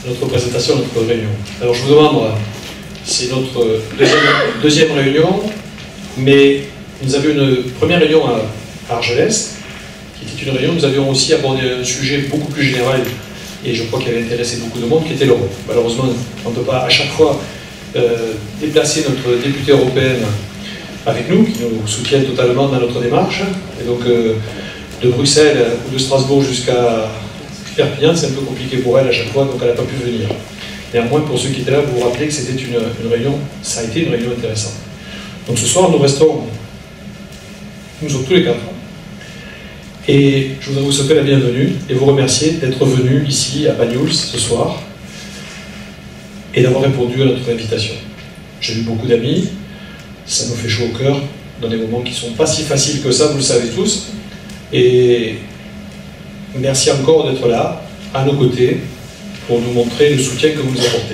notre présentation, notre réunion. Alors je vous demande, c'est notre deuxième réunion, mais nous avions une première réunion à Argelès, qui était une réunion où nous avions aussi abordé un sujet beaucoup plus général, et je crois qu'il avait intéressé beaucoup de monde, qui était l'Europe. Malheureusement, on ne peut pas à chaque fois déplacer notre députée européenne avec nous, qui nous soutient totalement dans notre démarche. Et donc, de Bruxelles ou de Strasbourg jusqu'à Perpignan, c'est un peu compliqué pour elle à chaque fois, donc elle n'a pas pu venir. Néanmoins, pour ceux qui étaient là, vous vous rappelez que c'était une réunion, ça a été une réunion intéressante. Donc ce soir, nous sommes tous les quatre. Et je voudrais vous souhaiter la bienvenue et vous remercier d'être venus ici à Banyuls ce soir et d'avoir répondu à notre invitation. J'ai vu beaucoup d'amis, ça nous fait chaud au cœur dans des moments qui ne sont pas si faciles que ça, vous le savez tous. Et merci encore d'être là, à nos côtés, pour nous montrer le soutien que vous nous apportez.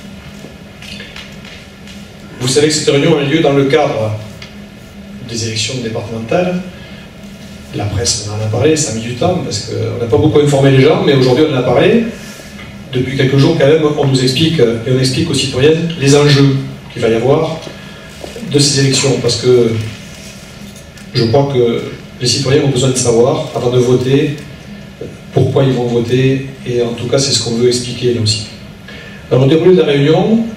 Vous savez que cette réunion a lieu dans le cadre des élections départementales. La presse en a parlé, ça a mis du temps, parce qu'on n'a pas beaucoup informé les gens, mais aujourd'hui on en a parlé. Depuis quelques jours, quand même, on nous explique, et on explique aux citoyens, les enjeux qu'il va y avoir de ces élections, parce que je crois que les citoyens ont besoin de savoir, avant de voter, pourquoi ils vont voter, et en tout cas, c'est ce qu'on veut expliquer, nous aussi. Alors, au déroulé de la réunion,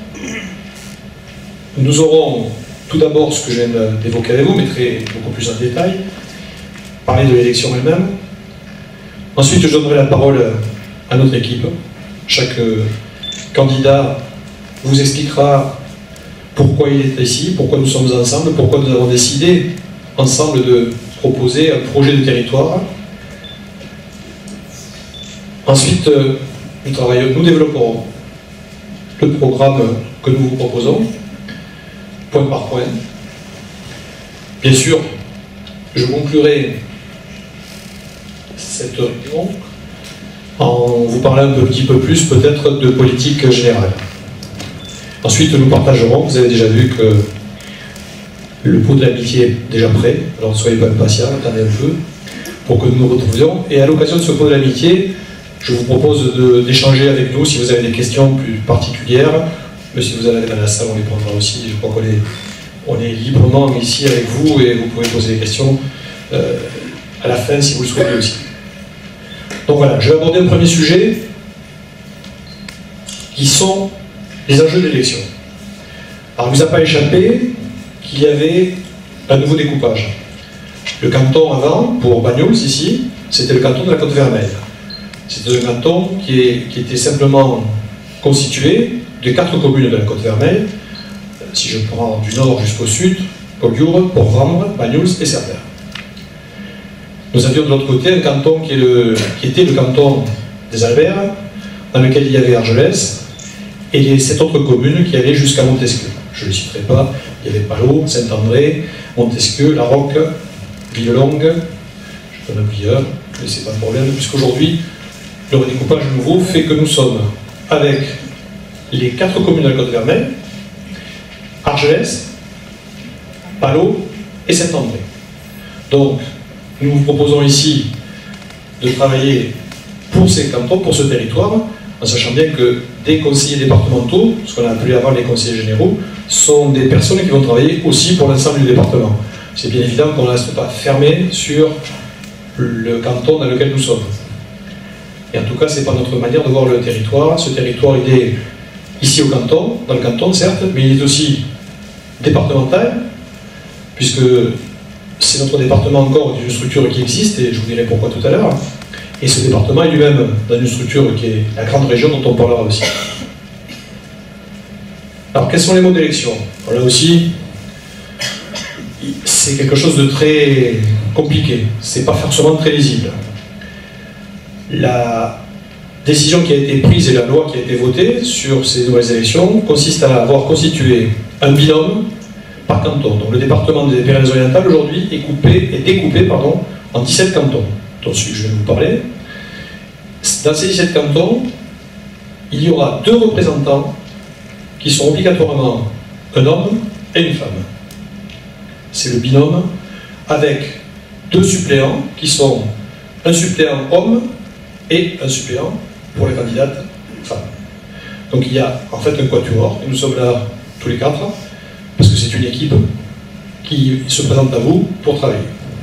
nous aurons tout d'abord ce que je viens d'évoquer avec vous, mais beaucoup plus en détail, parler de l'élection elle-même. Ensuite, je donnerai la parole à notre équipe. Chaque candidat vous expliquera pourquoi il est ici, pourquoi nous sommes ensemble, pourquoi nous avons décidé ensemble de proposer un projet de territoire. Ensuite, nous développerons le programme que nous vous proposons, point par point. Bien sûr, je conclurai cette réunion en vous parlant un petit peu plus peut-être de politique générale. Ensuite, nous partagerons, vous avez déjà vu que le pot de l'amitié est déjà prêt, alors ne soyez pas impatients, attendez un peu, pour que nous nous retrouvions. Et à l'occasion de ce pot de l'amitié, je vous propose d'échanger avec nous si vous avez des questions plus particulières, mais si vous allez dans la salle, on les prendra aussi. Je crois qu'on est librement ici avec vous et vous pouvez poser des questions à la fin si vous le souhaitez aussi. Donc voilà, je vais aborder un premier sujet qui sont les enjeux de l'élection. Alors, il ne vous a pas échappé qu'il y avait un nouveau découpage. Le canton avant, pour Banyuls ici, c'était le canton de la Côte-Vermeille. C'était un canton qui était simplement constitué de 4 communes de la Côte-Vermeille, si je prends du nord jusqu'au sud, Pollure, Port-Vambre, Banyuls et Cerbère. Nous avions de l'autre côté un canton qui était le canton des Albères, dans lequel il y avait Argelès, et cette autre commune qui allait jusqu'à Montesquieu. Je ne le citerai pas, il y avait Palot, Saint-André, Montesquieu, La Roque, Villelongue, je peux en oublier un, mais ce n'est pas de problème, puisqu'aujourd'hui, le redécoupage nouveau fait que nous sommes avec les 4 communes de la Côte-Vermeille, Argelès, Palot et Saint-André. Donc, nous vous proposons ici de travailler pour ces cantons, pour ce territoire, en sachant bien que des conseillers départementaux, ce qu'on a appelé avant les conseillers généraux, sont des personnes qui vont travailler aussi pour l'ensemble du département. C'est bien évident qu'on ne reste pas fermé sur le canton dans lequel nous sommes. Et en tout cas, ce n'est pas notre manière de voir le territoire. Ce territoire, il est ici au canton, dans le canton certes, mais il est aussi départemental, puisque c'est notre département encore d'une structure qui existe, et je vous dirai pourquoi tout à l'heure. Et ce département est lui-même dans une structure qui est la grande région dont on parlera aussi. Alors, quels sont les modes d'élection? Là aussi, c'est quelque chose de très compliqué. C'est pas forcément très lisible. La décision qui a été prise et la loi qui a été votée sur ces nouvelles élections consiste à avoir constitué un binôme par canton. Donc le département des Pyrénées-Orientales aujourd'hui est découpé en 17 cantons, dont celui que je vais vous parler. Dans ces 17 cantons, il y aura 2 représentants qui sont obligatoirement un homme et une femme. C'est le binôme avec 2 suppléants qui sont un suppléant homme et un suppléant pour les candidates femmes. Donc il y a en fait un quatuor, et nous sommes là tous les quatre, parce que c'est une équipe qui se présente à vous pour travailler.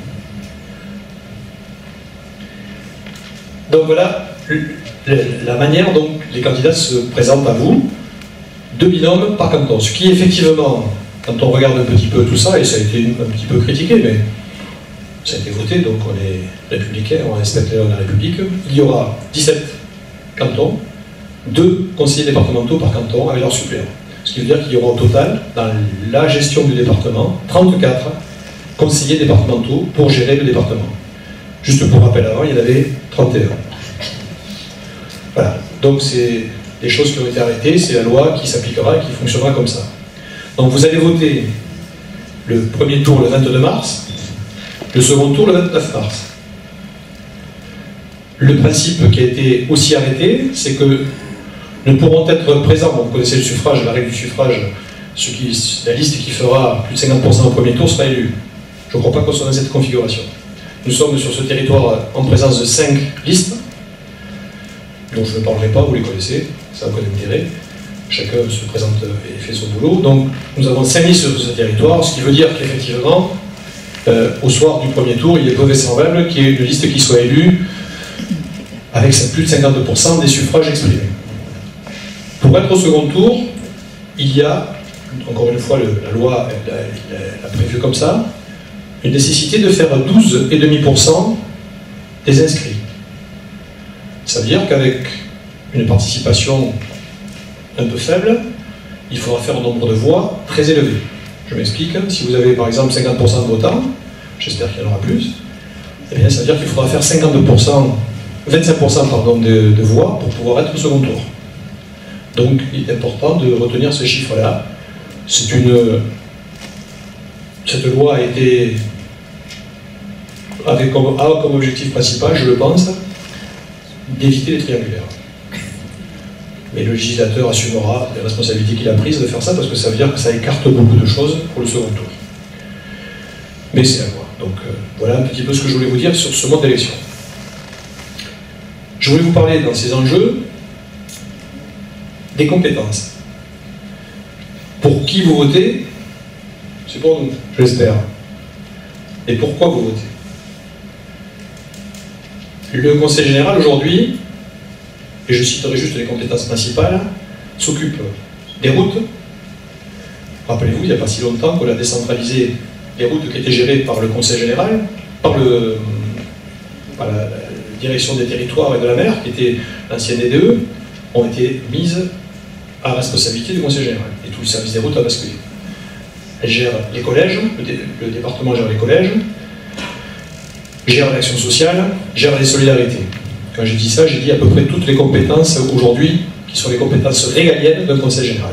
Donc voilà la manière dont les candidats se présentent à vous, 2 binômes par canton. Ce qui effectivement, quand on regarde un petit peu tout ça, et ça a été un petit peu critiqué, mais ça a été voté, donc on est républicain, on respecte la République, il y aura 17 cantons, 2 conseillers départementaux par canton avec leurs suppléants. Ce qui veut dire qu'il y aura au total, dans la gestion du département, 34 conseillers départementaux pour gérer le département. Juste pour rappel, avant, il y en avait 31. Voilà. Donc c'est des choses qui ont été arrêtées, c'est la loi qui s'appliquera et qui fonctionnera comme ça. Donc vous allez voter le premier tour le 22 mars, le second tour le 29 mars. Le principe qui a été aussi arrêté, c'est que ne pourront être présents, bon, vous connaissez le suffrage, la règle du suffrage, la liste qui fera plus de 50% au premier tour sera élue. Je ne crois pas qu'on soit dans cette configuration. Nous sommes sur ce territoire en présence de 5 listes, dont je ne parlerai pas, vous les connaissez, ça n'a aucun intérêt. Chacun se présente et fait son boulot. Donc nous avons 5 listes sur ce territoire, ce qui veut dire qu'effectivement, au soir du premier tour, il est peu vraisemblable qu'il y ait une liste qui soit élue avec plus de 50% des suffrages exprimés. Pour être au second tour, il y a, encore une fois, la loi l'a prévu comme ça, une nécessité de faire 12,5% des inscrits. Ça veut dire qu'avec une participation un peu faible, il faudra faire un nombre de voix très élevé. Je m'explique, si vous avez par exemple 50% de votants, j'espère qu'il y en aura plus, eh bien ça veut dire qu'il faudra faire 25% pardon, de voix pour pouvoir être au second tour. Donc il est important de retenir ce chiffre-là. Cette loi avait comme objectif principal, je le pense, d'éviter les triangulaires. Mais le législateur assumera les responsabilités qu'il a prises de faire ça, parce que ça veut dire que ça écarte beaucoup de choses pour le second tour. Mais c'est à moi. Donc voilà un petit peu ce que je voulais vous dire sur ce mode d'élection. Je voulais vous parler dans ces enjeux des compétences. Pour qui vous votez, c'est pour nous, je l'espère. Et pourquoi vous votez? Le Conseil général aujourd'hui, et je citerai juste les compétences principales, s'occupe des routes. Rappelez-vous, il n'y a pas si longtemps qu'on a décentralisé les routes qui étaient gérées par le Conseil général, par la direction des territoires et de la mer, qui était l'ancienne EDE, ont été mises à responsabilité du Conseil général. Et tout le service des routes a basculé. Elle gère les collèges, le département gère les collèges, gère l'action sociale, gère les solidarités. Quand j'ai dit ça, j'ai dit à peu près toutes les compétences aujourd'hui qui sont les compétences régaliennes d'un Conseil général.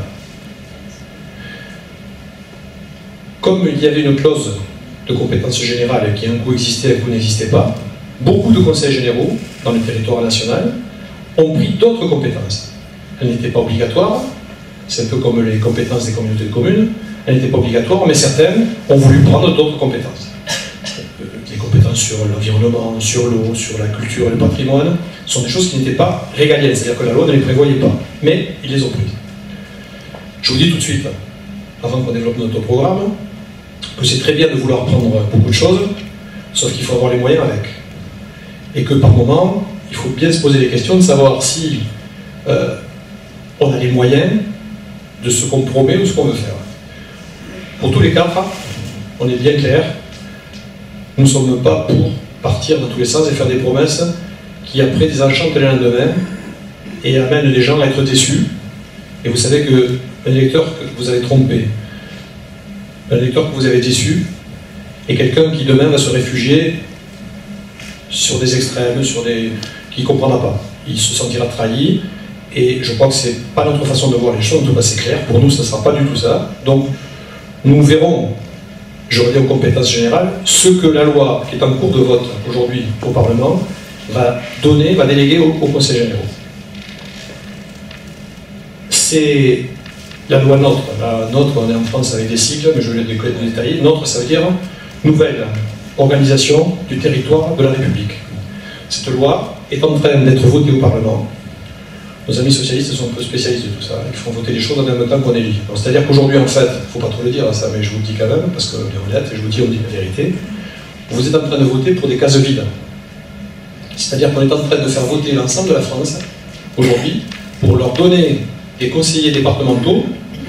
Comme il y avait une clause de compétences générales qui un coup existait, un coup n'existait pas, beaucoup de conseils généraux dans le territoire national ont pris d'autres compétences. Elles n'étaient pas obligatoires, c'est un peu comme les compétences des communautés de communes, elles n'étaient pas obligatoires, mais certaines ont voulu prendre d'autres compétences. Les compétences sur l'environnement, sur l'eau, sur la culture et le patrimoine sont des choses qui n'étaient pas régaliennes, c'est-à-dire que la loi ne les prévoyait pas, mais ils les ont prises. Je vous dis tout de suite, avant qu'on développe notre programme, que c'est très bien de vouloir prendre beaucoup de choses, sauf qu'il faut avoir les moyens avec. Et que par moment, il faut bien se poser les questions de savoir si on a les moyens de ce qu'on promet ou ce qu'on veut faire. Pour tous les quatre, on est bien clair, nous ne sommes pas pour partir dans tous les sens et faire des promesses qui après désenchantent le lendemain et amènent les gens à être déçus. Et vous savez qu'un électeur que vous avez trompé, un électeur que vous avez déçu, est quelqu'un qui demain va se réfugier sur des extrêmes, qui ne comprendra pas. Il se sentira trahi, et je crois que ce n'est pas notre façon de voir les choses, en tout cas c'est clair, pour nous ça ne sera pas du tout ça. Donc nous verrons, je reviens aux compétences générales, ce que la loi qui est en cours de vote aujourd'hui au Parlement va déléguer au Conseil général. C'est la loi NOTRe. La NOTRe, on est en France avec des cycles, mais je vais les détailler. NOTRe, ça veut dire Nouvelle Organisation du territoire de la République. Cette loi est en train d'être votée au Parlement. nos amis socialistes sont un peu spécialistes de tout ça. Ils font voter les choses en même temps qu'on élit. C'est-à-dire qu'aujourd'hui, en fait, il ne faut pas trop le dire ça, mais je vous le dis quand même, parce qu'on est honnête, et je vous dis, on dit la vérité, vous êtes en train de voter pour des cases vides. C'est-à-dire qu'on est en train de faire voter l'ensemble de la France, aujourd'hui, pour leur donner des conseillers départementaux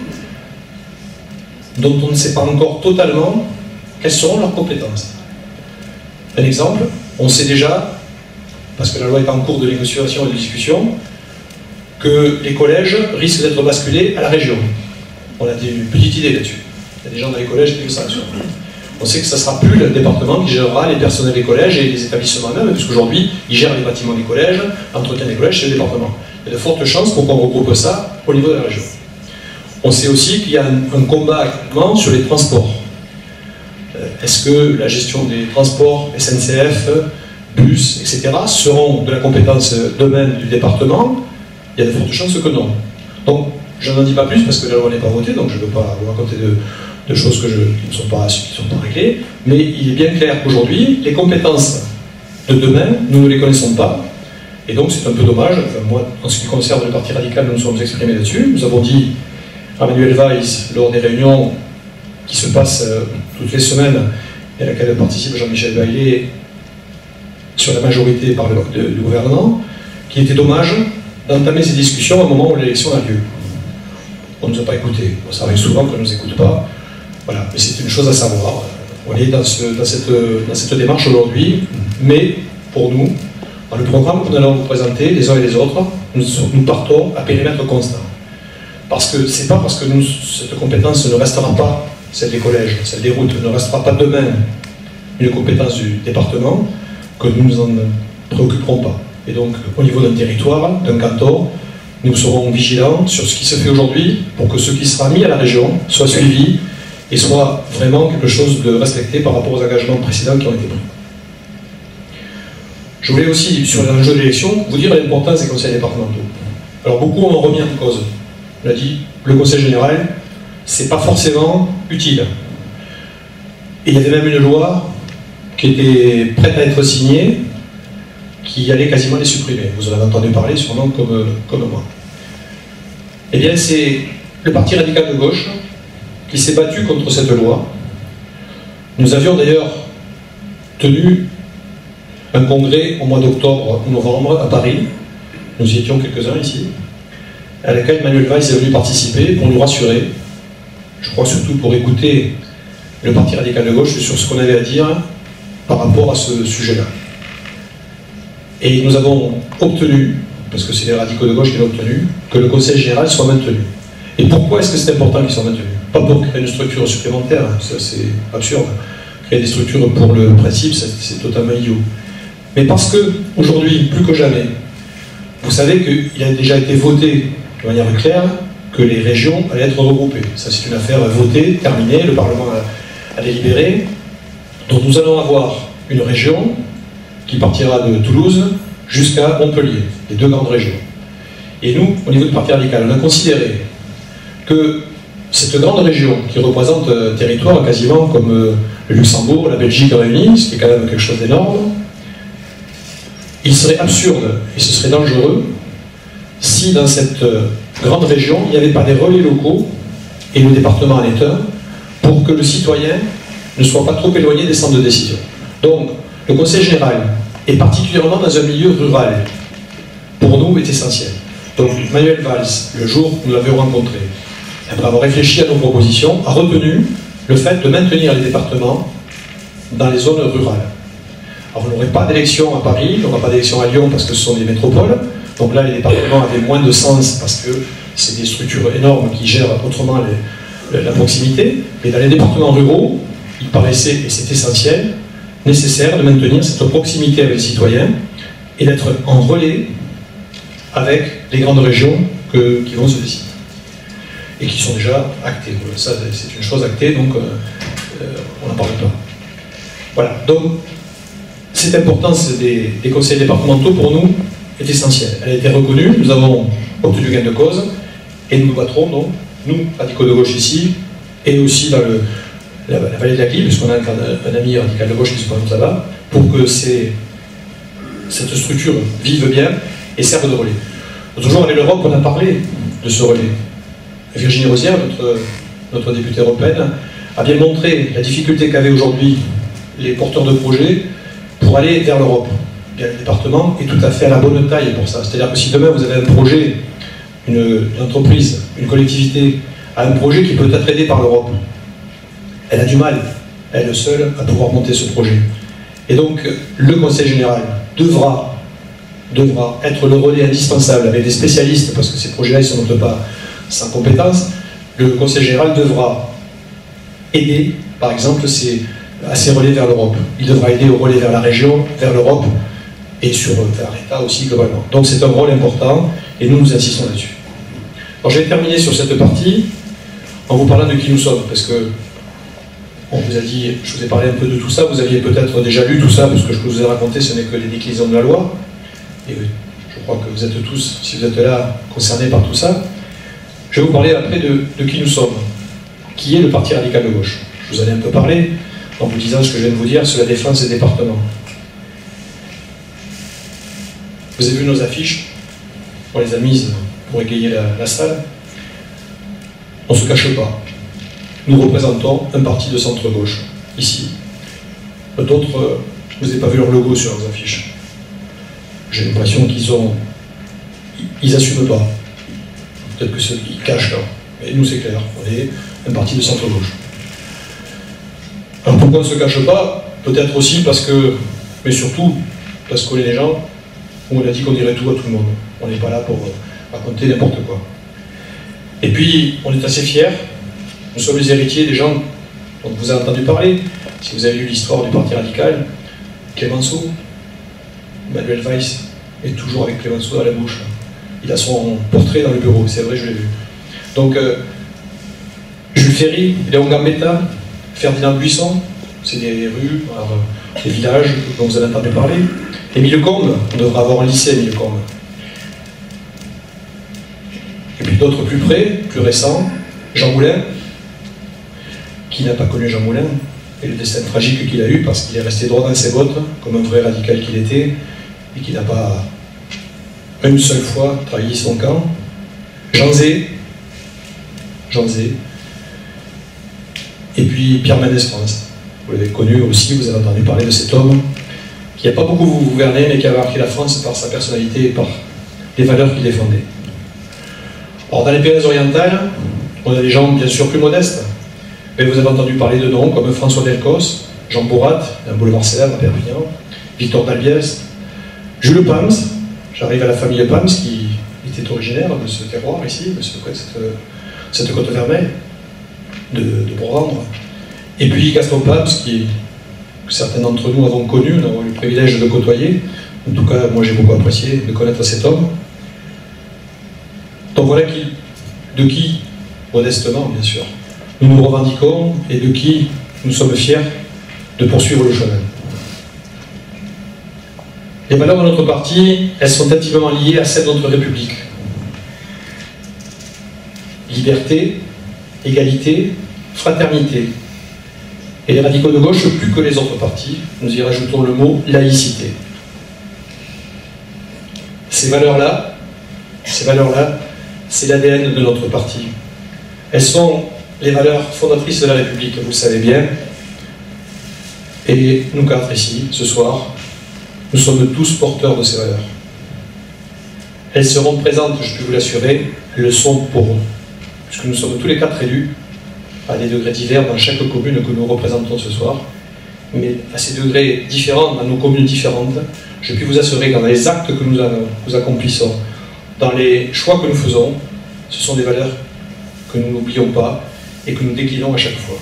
dont on ne sait pas encore totalement quelles seront leurs compétences. Un exemple, on sait déjà, parce que la loi est en cours de négociation et de discussion, que les collèges risquent d'être basculés à la région. On a une petite idée là-dessus. Il y a des gens dans les collèges qui le savent. On sait que ce ne sera plus le département qui gérera les personnels des collèges et les établissements même, puisqu'aujourd'hui, ils gèrent les bâtiments des collèges, l'entretien des collèges, c'est le département. Il y a de fortes chances pour qu'on regroupe ça au niveau de la région. On sait aussi qu'il y a un combat actuellement sur les transports. Est-ce que la gestion des transports, SNCF, bus, etc., seront de la compétence domaine du département? Il y a de fortes chances que non. Donc, je n'en dis pas plus parce que la loi n'est pas votée, donc je ne veux pas vous raconter de choses qui ne sont pas réglées, mais il est bien clair qu'aujourd'hui, les compétences de demain, nous ne les connaissons pas, et donc c'est un peu dommage. Enfin, moi, en ce qui concerne le Parti radical, nous nous sommes exprimés là-dessus. Nous avons dit à Manuel Valls, lors des réunions qui se passent toutes les semaines, et à laquelle participe Jean-Michel Baillet, sur la majorité du gouvernement, qu'il était dommage d'entamer ces discussions à un moment où l'élection a lieu. On ne nous a pas écoutés. Ça arrive souvent qu'on ne nous écoute pas. Voilà, mais c'est une chose à savoir. On est dans cette démarche aujourd'hui, mais pour nous, dans le programme que nous allons vous présenter, les uns et les autres, nous partons à périmètre constant. Parce que c'est pas parce que cette compétence ne restera pas, celle des collèges, celle des routes, ne restera pas demain une compétence du département, que nous ne nous en préoccuperons pas. Et donc, au niveau d'un territoire, d'un canton, nous serons vigilants sur ce qui se fait aujourd'hui pour que ce qui sera mis à la région soit suivi et soit vraiment quelque chose de respecté par rapport aux engagements précédents qui ont été pris. Je voulais aussi, sur l'enjeu de l'élection, vous dire l'importance des conseils départementaux. Alors, beaucoup ont remis en cause. On a dit, le conseil général, c'est pas forcément utile. Et il y avait même une loi qui était prête à être signée, qui allait quasiment les supprimer. Vous en avez entendu parler sûrement comme moi. Eh bien, c'est le Parti radical de gauche qui s'est battu contre cette loi. Nous avions d'ailleurs tenu un congrès au mois d'octobre ou novembre à Paris. Nous y étions quelques-uns ici, à laquelle Manuel Valls est venu participer pour nous rassurer. Je crois surtout pour écouter le Parti radical de gauche sur ce qu'on avait à dire par rapport à ce sujet-là. Et nous avons obtenu, parce que c'est les radicaux de gauche qui l'ont obtenu, que le Conseil général soit maintenu. Et pourquoi est-ce que c'est important qu'il soit maintenu? Pas pour créer une structure supplémentaire, ça c'est absurde. Créer des structures pour le principe, c'est totalement idiot. Mais parce que, aujourd'hui, plus que jamais, vous savez qu'il a déjà été voté de manière claire que les régions allaient être regroupées. Ça c'est une affaire votée, terminée, le Parlement a délibéré. Donc nous allons avoir une région qui partira de Toulouse jusqu'à Montpellier, les deux grandes régions. Et nous, au niveau du Parti radical, on a considéré que cette grande région, qui représente un territoire quasiment comme le Luxembourg, la Belgique réunis, ce qui est quand même quelque chose d'énorme, il serait absurde et ce serait dangereux si dans cette grande région, il n'y avait pas des relais locaux, et le département en est un, pour que le citoyen ne soit pas trop éloigné des centres de décision. Donc, le Conseil général, et particulièrement dans un milieu rural, pour nous est essentiel. Donc Manuel Valls, le jour où nous l'avions rencontré, après avoir réfléchi à nos propositions, a retenu le fait de maintenir les départements dans les zones rurales. Alors on n'aurait pas d'élection à Paris, on n'aura pas d'élection à Lyon parce que ce sont des métropoles, donc là les départements avaient moins de sens parce que c'est des structures énormes qui gèrent autrement la proximité, mais dans les départements ruraux, il paraissait, et c'est essentiel, nécessaire de maintenir cette proximité avec les citoyens et d'être en relais avec les grandes régions qui vont se décider et qui sont déjà actées. Ça, c'est une chose actée, donc on n'en parle pas. Voilà, donc cette importance des conseils départementaux pour nous est essentielle. Elle a été reconnue, nous avons obtenu gain de cause et nous nous battrons, donc, nous, radicaux de gauche ici, et aussi dans la vallée de la Glue, puisqu'on a un ami radical de gauche qui se présente là-bas, pour que cette structure vive bien et serve de relais. L'autre jour, à l'Europe, on a parlé de ce relais. Virginie Rosière, notre députée européenne, a bien montré la difficulté qu'avaient aujourd'hui les porteurs de projets pour aller vers l'Europe. Le département est tout à fait à la bonne taille pour ça. C'est-à-dire que si demain vous avez un projet, une entreprise, une collectivité, a un projet qui peut être aidé par l'Europe, elle a du mal, elle seule, à pouvoir monter ce projet. Et donc, le Conseil général devra être le relais indispensable avec des spécialistes, parce que ces projets-là, ils ne sont pas sans compétences. Le Conseil général devra aider, par exemple, à ces relais vers l'Europe. Il devra aider au relais vers la région, vers l'Europe, et vers l'État aussi globalement. Donc c'est un rôle important, et nous insistons là-dessus. Alors je vais terminer sur cette partie en vous parlant de qui nous sommes, parce que on vous a dit, je vous ai parlé un peu de tout ça, vous aviez peut-être déjà lu tout ça, parce que ce que je vous ai raconté, ce n'est que les déclinaisons de la loi, et je crois que vous êtes tous, si vous êtes là, concernés par tout ça. Je vais vous parler après de qui nous sommes, qui est le Parti radical de gauche. Je vous en ai un peu parlé, en vous disant ce que je viens de vous dire sur la défense des départements. Vous avez vu nos affiches, on les a mises pour égayer la salle. On ne se cache pas. Nous représentons un parti de centre-gauche, ici. D'autres, vous n'avez pas vu leur logo sur leurs affiches. J'ai l'impression qu'ils n'assument pas. Peut-être que ceux qui cachent là. Mais nous, c'est clair, on est un parti de centre-gauche. Alors pourquoi on ne se cache pas? Peut-être aussi parce que, mais surtout, parce qu'on est des gens où on a dit qu'on dirait tout à tout le monde. On n'est pas là pour raconter n'importe quoi. Et puis, on est assez fiers. Nous sommes les héritiers des gens dont vous avez entendu parler. Si vous avez lu l'histoire du Parti radical, Clémenceau, Manuel Valls est toujours avec Clémenceau dans la bouche. Il a son portrait dans le bureau, c'est vrai, je l'ai vu. Donc, Jules Ferry, Léon Gambetta, Ferdinand Buisson, c'est des rues, des villages dont vous avez entendu parler. Émile Combes, on devrait avoir un lycée Émile Combes. Et puis d'autres plus près, plus récents, Jean Moulin. Qui n'a pas connu Jean Moulin, et le destin tragique qu'il a eu, parce qu'il est resté droit dans ses bottes, comme un vrai radical qu'il était, et qui n'a pas une seule fois trahi son camp. Jean Zay, et puis Pierre Mendès France. Vous l'avez connu aussi, vous avez entendu parler de cet homme, qui n'a pas beaucoup gouverné, mais qui a marqué la France par sa personnalité et par les valeurs qu'il défendait. Alors dans les Pyrénées-Orientales, on a des gens bien sûr plus modestes, mais vous avez entendu parler de noms comme François Delcos, Jean Bourrat, un boulevard célèbre à Perpignan, Victor Dalbiez, Jules Pams, j'arrive à la famille Pams qui était originaire de ce terroir ici, de cette côte vermeille, de Bourvendre, et puis Gaston Pams, que certains d'entre nous avons connu, nous avons eu le privilège de côtoyer, en tout cas moi j'ai beaucoup apprécié de connaître cet homme. Donc voilà de qui, modestement bien sûr, nous nous revendiquons et de qui nous sommes fiers de poursuivre le chemin. Les valeurs de notre parti, elles sont intimement liées à celles de notre République. Liberté, égalité, fraternité. Et les radicaux de gauche, plus que les autres partis, nous y rajoutons le mot laïcité. Ces valeurs-là, c'est l'ADN de notre parti. Elles sont les valeurs fondatrices de la République, vous le savez bien. Et nous quatre ici, ce soir, nous sommes tous porteurs de ces valeurs. Elles seront présentes, je peux vous l'assurer, elles le sont pour nous. Puisque nous sommes tous les quatre élus, à des degrés divers dans chaque commune que nous représentons ce soir, mais à ces degrés différents, dans nos communes différentes, je puis vous assurer que dans les actes que nous accomplissons, dans les choix que nous faisons, ce sont des valeurs que nous n'oublions pas et que nous déclinons à chaque fois.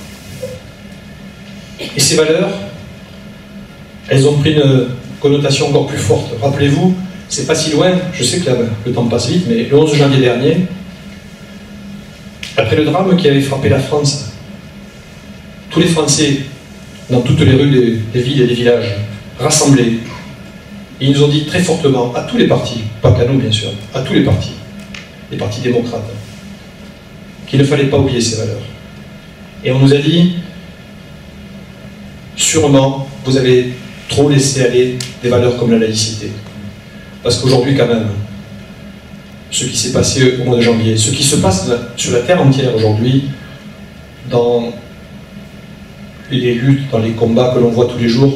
Et ces valeurs, elles ont pris une connotation encore plus forte. Rappelez-vous, c'est pas si loin, je sais que là, le temps passe vite, mais le 11 janvier dernier, après le drame qui avait frappé la France, tous les Français, dans toutes les rues des villes et des villages, rassemblés, et ils nous ont dit très fortement, à tous les partis, pas qu'à nous bien sûr, à tous les partis démocrates, qu'il ne fallait pas oublier ces valeurs. Et on nous a dit, sûrement, vous avez trop laissé aller des valeurs comme la laïcité. Parce qu'aujourd'hui, quand même, ce qui s'est passé au mois de janvier, ce qui se passe sur la terre entière aujourd'hui, dans les luttes, dans les combats que l'on voit tous les jours,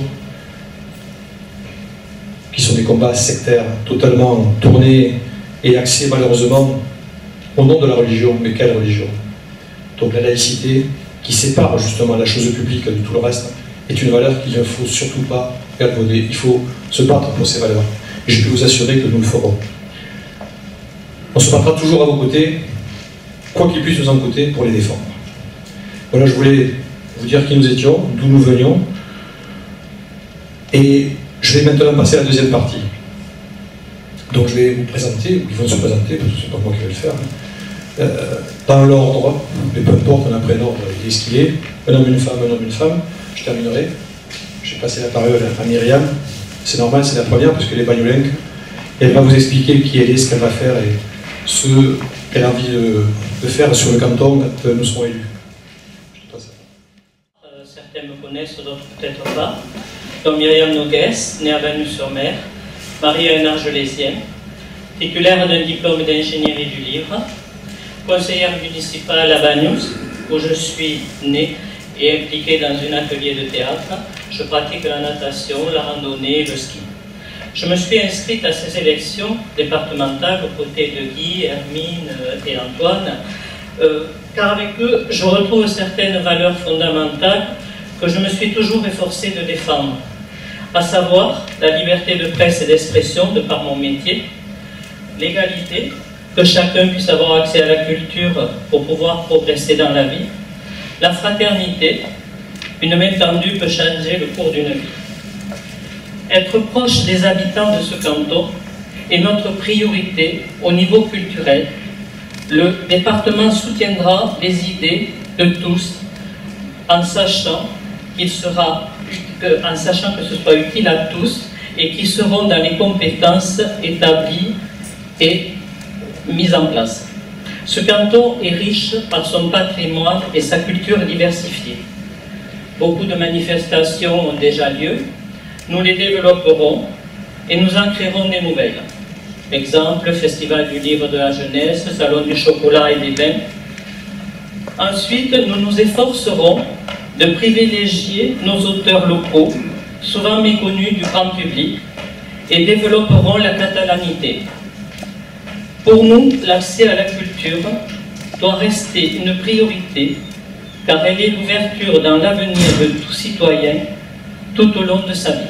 qui sont des combats sectaires, totalement tournés et axés malheureusement au nom de la religion. Mais quelle religion? Donc la laïcité, qui sépare justement la chose publique de tout le reste, est une valeur qu'il ne faut surtout pas galvauder. Il faut se battre pour ces valeurs. Et je peux vous assurer que nous le ferons. On se battra toujours à vos côtés, quoi qu'il puisse nous en coûter, pour les défendre. Voilà, je voulais vous dire qui nous étions, d'où nous venions. Et je vais maintenant passer à la deuxième partie. Donc je vais vous présenter, ou ils vont se présenter, parce que c'est pas moi qui vais le faire, dans l'ordre, mais peu importe, un prénom, il est ce qu'il est, un homme, une femme, un homme, une femme. Je terminerai. Je vais passer la parole à Myriam. C'est normal, c'est la première, parce qu'elle est bagnolenque. Et elle va vous expliquer qui elle est, ce qu'elle va faire et ce qu'elle a envie de faire sur le canton quand nous serons élus. Certains me connaissent, d'autres peut-être pas. Donc Myriam Nogues, née à Bagnols-sur-Mer, mariée à un Argelésien, titulaire d'un diplôme d'ingénierie du livre, conseillère municipale à Bagnols, où je suis née et impliquée dans un atelier de théâtre. Je pratique la natation, la randonnée et le ski. Je me suis inscrite à ces élections départementales aux côtés de Guy, Hermine et Antoine, car avec eux, je retrouve certaines valeurs fondamentales que je me suis toujours efforcé de défendre, à savoir la liberté de presse et d'expression de par mon métier, l'égalité, que chacun puisse avoir accès à la culture pour pouvoir progresser dans la vie, la fraternité, une main tendue peut changer le cours d'une vie. Être proche des habitants de ce canton est notre priorité au niveau culturel. Le département soutiendra les idées de tous en sachant que ce soit utile à tous et qui seront dans les compétences établies et mises en place. Ce canton est riche par son patrimoine et sa culture diversifiée. Beaucoup de manifestations ont déjà lieu. Nous les développerons et nous en créerons des nouvelles. Exemple, Festival du livre de la jeunesse, Salon du chocolat et des vins. Ensuite, nous nous efforcerons de privilégier nos auteurs locaux, souvent méconnus du grand public, et développerons la catalanité. Pour nous, l'accès à la culture doit rester une priorité, car elle est l'ouverture dans l'avenir de tout citoyen tout au long de sa vie.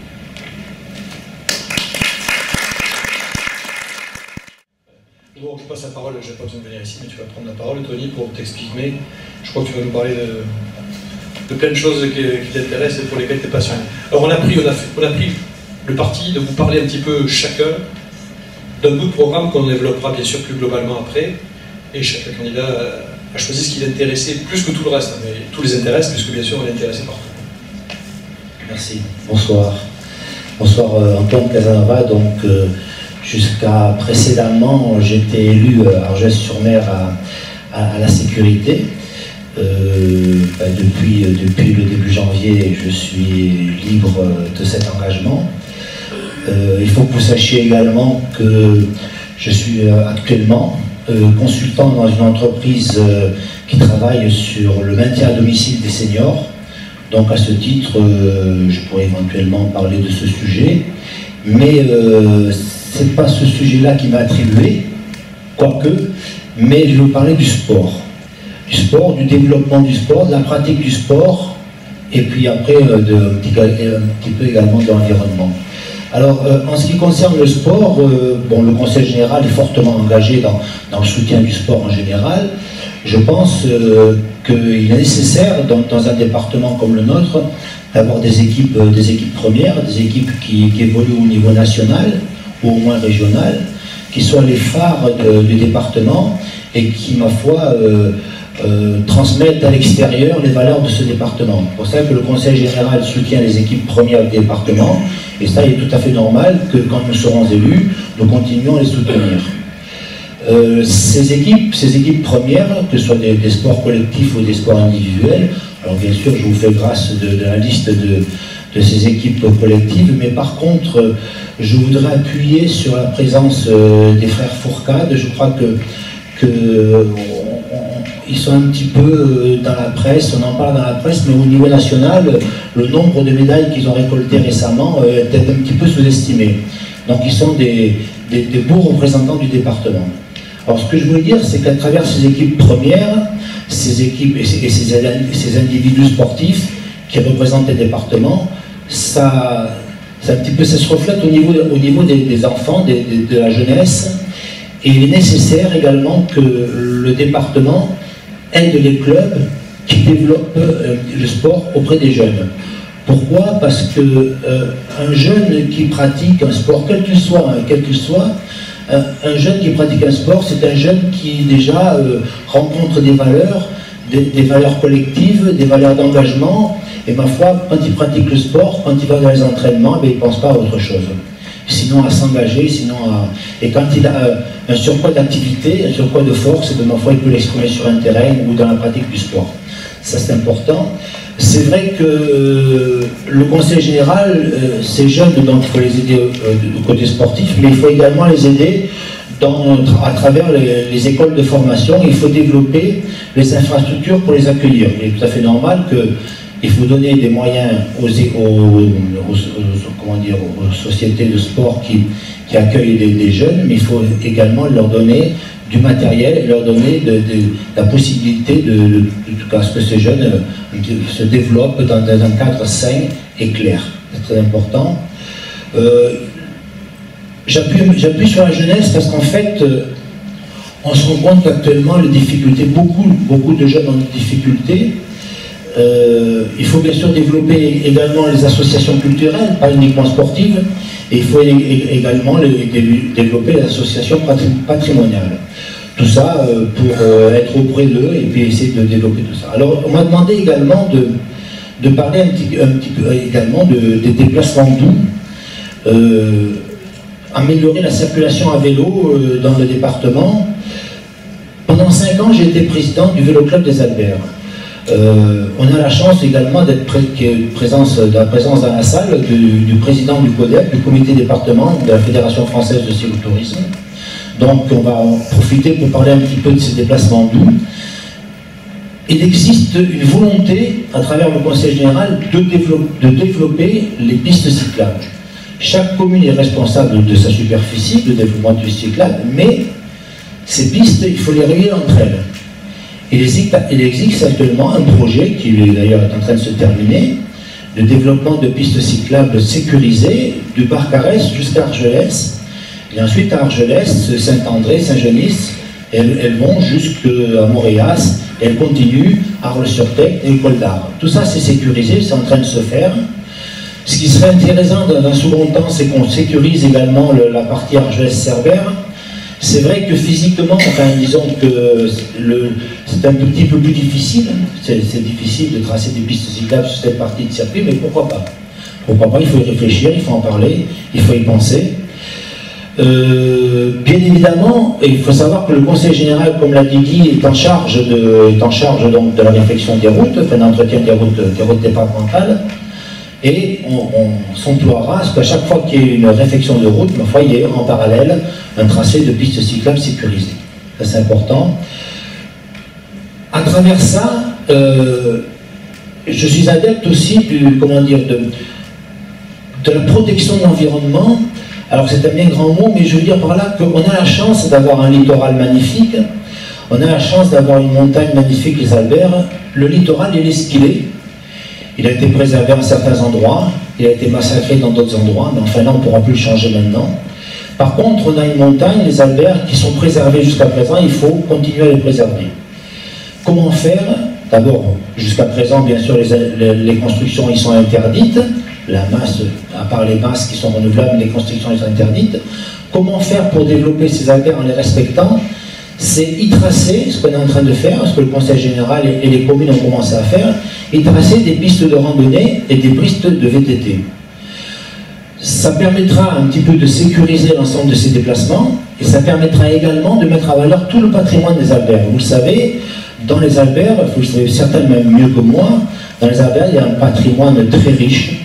Bon, je passe la parole, je n'ai pas besoin de venir ici, mais tu vas prendre la parole, Tony, pour t'exprimer. Je crois que tu vas nous parler de plein de choses qui t'intéressent et pour lesquelles tu es passionné. Alors on a pris le parti de vous parler un petit peu chacun d'un bout de programme qu'on développera bien sûr plus globalement après, et chaque candidat a choisi ce qui l'intéressait plus que tout le reste, mais tout les intéresse puisque bien sûr on est intéressé partout. Merci, bonsoir. Bonsoir Antoine Casanova. Donc jusqu'à précédemment j'étais élu à Argelès-sur-Mer à la sécurité. Depuis le début janvier je suis libre de cet engagement. Il faut que vous sachiez également que je suis actuellement consultant dans une entreprise qui travaille sur le maintien à domicile des seniors. Donc à ce titre, je pourrais éventuellement parler de ce sujet, mais c'est pas ce sujet-là qui m'a attribué, quoique, mais je vais vous parler du sport, du développement du sport, de la pratique du sport, et puis après un petit peu également de l'environnement. Alors, en ce qui concerne le sport, bon, le Conseil général est fortement engagé dans le soutien du sport en général. Je pense qu'il est nécessaire, dans un département comme le nôtre, d'avoir des équipes premières, des équipes qui évoluent au niveau national, ou au moins régional, qui soient les phares du département et qui, ma foi, transmettent à l'extérieur les valeurs de ce département. C'est pour ça que le Conseil général soutient les équipes premières du département, et ça, il est tout à fait normal que quand nous serons élus, nous continuions à les soutenir. Ces équipes premières, que ce soit des sports collectifs ou des sports individuels, alors bien sûr, je vous fais grâce de la liste de ces équipes collectives, mais par contre, je voudrais appuyer sur la présence des frères Fourcade. Je crois ils sont un petit peu dans la presse, on en parle dans la presse, mais au niveau national, le nombre de médailles qu'ils ont récoltées récemment est peut-être un petit peu sous-estimé. Donc ils sont des beaux représentants du département. Alors ce que je voulais dire, c'est qu'à travers ces équipes premières, ces équipes et ces individus sportifs qui représentent les départements, ça se reflète au niveau des enfants, de la jeunesse. Et il est nécessaire également que le département aide les clubs qui développent le sport auprès des jeunes. Pourquoi? Parce qu'un jeune qui pratique un sport, quel qu'il soit, un jeune qui pratique un sport, c'est un jeune qui déjà rencontre des valeurs collectives, des valeurs d'engagement, et ma foi, quand il pratique le sport, quand il va dans les entraînements, il ne pense pas à autre chose. Sinon à s'engager, et quand il a un surcroît d'activité, un surcroît de force, ma foi, il peut l'exprimer sur un terrain ou dans la pratique du sport. Ça, c'est important. C'est vrai que le conseil général, ces jeunes, donc il faut les aider du côté sportif, mais il faut également les aider à travers les écoles de formation. Il faut développer les infrastructures pour les accueillir. Il est tout à fait normal qu'il faut donner des moyens aux sociétés de sport qui accueillent des jeunes, mais il faut également leur donner du matériel et leur donner la possibilité à ce que ces jeunes se développent dans un cadre sain et clair. C'est très important. J'appuie sur la jeunesse parce qu'en fait, on se rend compte qu'actuellement, les difficultés, beaucoup de jeunes ont des difficultés. Il faut bien sûr développer également les associations culturelles, pas uniquement sportives, et il faut également développer les associations patrimoniales. Tout ça pour être auprès d'eux et puis essayer de développer tout ça. Alors on m'a demandé également de parler un petit peu également des déplacements doux, améliorer la circulation à vélo dans le département. Pendant 5 ans, j'ai été président du Vélo Club des Alberts. On a la chance également d'être de la présence dans la salle du président du CODEP, du comité département de la Fédération française de cyclotourisme. Donc on va en profiter pour parler un petit peu de ces déplacements doux. Il existe une volonté, à travers le Conseil général, de développer les pistes cyclables. Chaque commune est responsable de sa superficie, de développement de pistes cyclables, mais ces pistes, il faut les relier entre elles. Il existe actuellement un projet qui d'ailleurs est en train de se terminer, de développement de pistes cyclables sécurisées du parc Arès jusqu'à Argelès, et ensuite à Argelès, Saint-André, Saint-Genis, elles vont jusqu'à Montréas, et elles continuent à Arles-sur-Tech et Col d'Arles. Tout ça c'est sécurisé, c'est en train de se faire. Ce qui serait intéressant dans un second temps, c'est qu'on sécurise également la partie Argelès-Cerbère. C'est vrai que physiquement, enfin disons que c'est un petit peu plus difficile, c'est difficile de tracer des pistes cyclables sur cette partie de circuit, mais pourquoi pas? Pourquoi pas? Il faut y réfléchir, il faut en parler, il faut y penser. Bien évidemment, il faut savoir que le Conseil général, comme l'a dit Guy, est en charge donc de la réflexion des routes, enfin d'entretien des routes départementales, et on s'emploiera à ce qu'à chaque fois qu'il y ait une réflexion de route, il y ait en parallèle un tracé de pistes cyclables sécurisées. Ça c'est important. À travers ça, je suis adepte aussi de la protection de l'environnement. Alors c'est un bien grand mot, mais je veux dire par là qu'on a la chance d'avoir un littoral magnifique, on a la chance d'avoir une montagne magnifique, les Alberts. Le littoral, il est ce qu'il est. Il a été préservé à certains endroits, il a été massacré dans d'autres endroits, mais enfin là on ne pourra plus le changer maintenant. Par contre, on a une montagne, les Alberts, qui sont préservés jusqu'à présent, il faut continuer à les préserver. Comment faire? D'abord, jusqu'à présent, bien sûr, les constructions y sont interdites. La masse, à part les masses qui sont renouvelables, les constructions y sont interdites. Comment faire pour développer ces Alberts en les respectant? C'est y tracer, ce qu'on est en train de faire, ce que le Conseil général et les communes ont commencé à faire, y tracer des pistes de randonnée et des pistes de VTT. Ça permettra un petit peu de sécuriser l'ensemble de ces déplacements, et ça permettra également de mettre à valeur tout le patrimoine des Alberts. Vous le savez, dans les Alberts, vous le savez certainement mieux que moi, dans les Alberts, il y a un patrimoine très riche.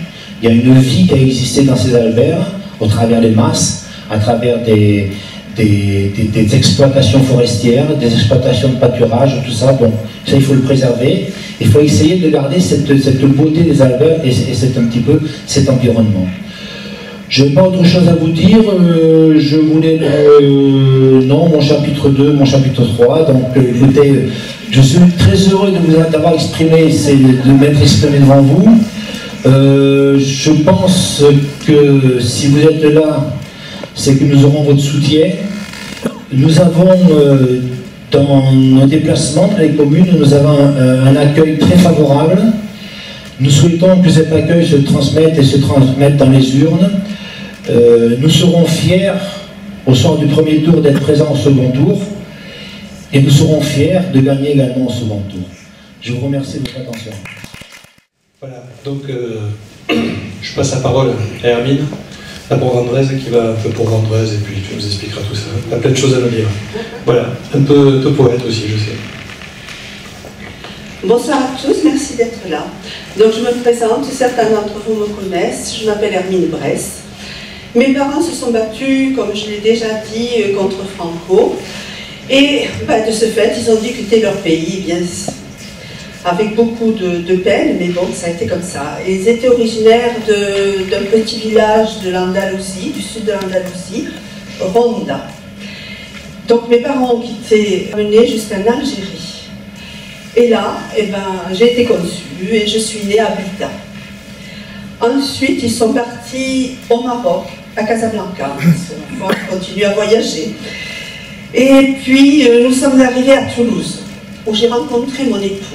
Il y a une vie qui a existé dans ces alvers, au travers des masses, à travers des exploitations forestières, des exploitations de pâturage, tout ça. Donc ça, il faut le préserver. Il faut essayer de garder cette beauté des alvers et c'est un petit peu cet environnement. Je n'ai pas autre chose à vous dire. Je voulais... non, mon chapitre 2, mon chapitre 3. Donc écoutez, je suis très heureux d'avoir exprimé, de m'être exprimé devant vous. Je pense que si vous êtes là, c'est que nous aurons votre soutien. Nous avons, dans nos déplacements dans les communes, nous avons un accueil très favorable. Nous souhaitons que cet accueil se transmette et se transmette dans les urnes. Nous serons fiers, au soir du premier tour, d'être présents au second tour. Et nous serons fiers de gagner également au second tour. Je vous remercie de votre attention. Voilà, donc je passe la parole à Hermine. La Bourg-Vendresse qui va un peu pour Vendresse et puis tu nous expliqueras tout ça. Il y a plein de choses à nous dire. Voilà, un peu de poète aussi, je sais. Bonsoir à tous, merci d'être là. Donc je me présente, certains d'entre vous me connaissent, je m'appelle Hermine Bresse. Mes parents se sont battus, comme je l'ai déjà dit, contre Franco. Et de ce fait, ils ont dû quitter leur pays, bien avec beaucoup de peine, mais bon, ça a été comme ça. Ils étaient originaires d'un petit village de l'Andalousie, du sud de l'Andalousie, Ronda. Donc mes parents ont quitté, menés jusqu'en Algérie. Et là, j'ai été conçue et je suis née à Buta. Ensuite, ils sont partis au Maroc, à Casablanca. On continue à voyager. Et puis, nous sommes arrivés à Toulouse, où j'ai rencontré mon époux.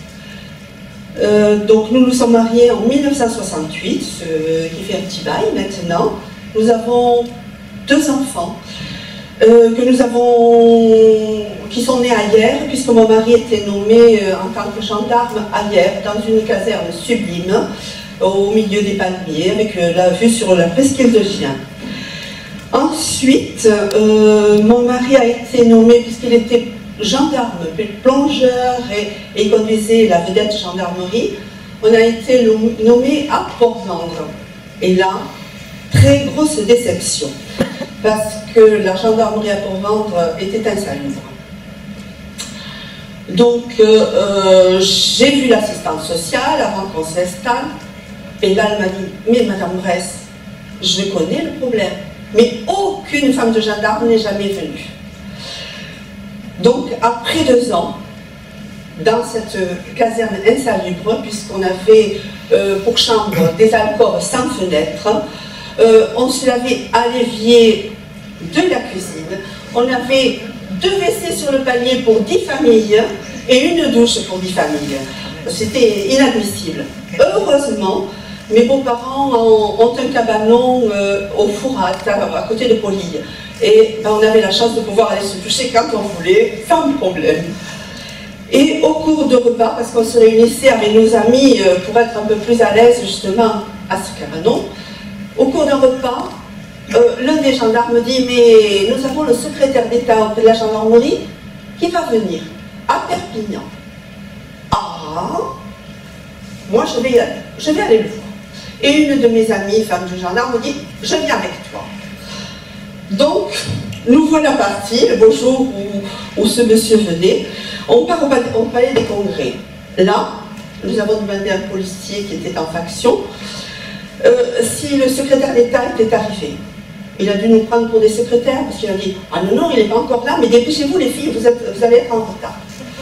Donc nous nous sommes mariés en 1968, qui fait un petit bail maintenant. Nous avons 2 enfants qui sont nés à Hyères, puisque mon mari était nommé en tant que gendarme à Hyères, dans une caserne sublime, au milieu des palmiers, avec la vue sur la presqu'île de Gien. Ensuite, mon mari a été nommé, puisqu'il était gendarme, puis plongeur et conduisait la vedette gendarmerie, on a été nommé à Port-Vendre. Et là, très grosse déception, parce que la gendarmerie à Port-Vendre était insalubre. Donc, j'ai vu l'assistante sociale avant qu'on s'installe, et là, elle m'a dit, mais Madame Bresse, je connais le problème, mais aucune femme de gendarme n'est jamais venue. Donc, après 2 ans, dans cette caserne insalubre, puisqu'on avait pour chambre des alcôves sans fenêtre, on se lavait à l'évier de la cuisine, on avait 2 WC sur le palier pour 10 familles et une douche pour 10 familles. C'était inadmissible. Heureusement, mes beaux-parents ont un cabanon au Fourat, à côté de Polille. Et on avait la chance de pouvoir aller se toucher quand on voulait, sans problème. Et au cours de repas, parce qu'on se réunissait avec nos amis pour être un peu plus à l'aise justement à ce cabanon, au cours d'un repas, l'un des gendarmes dit « Mais nous avons le secrétaire d'État de la gendarmerie qui va venir à Perpignan. » Ah, moi je vais y aller, je vais aller le voir. Et une de mes amies, femme de gendarme, me dit « Je viens avec toi. » Donc, nous voilà partis, le beau jour où ce monsieur venait, on part au palais des congrès. Là, nous avons demandé à un policier qui était en faction si le secrétaire d'État était arrivé. Il a dû nous prendre pour des secrétaires, parce qu'il a dit « Ah non, non, il n'est pas encore là, mais dépêchez-vous les filles, vous allez être en retard. »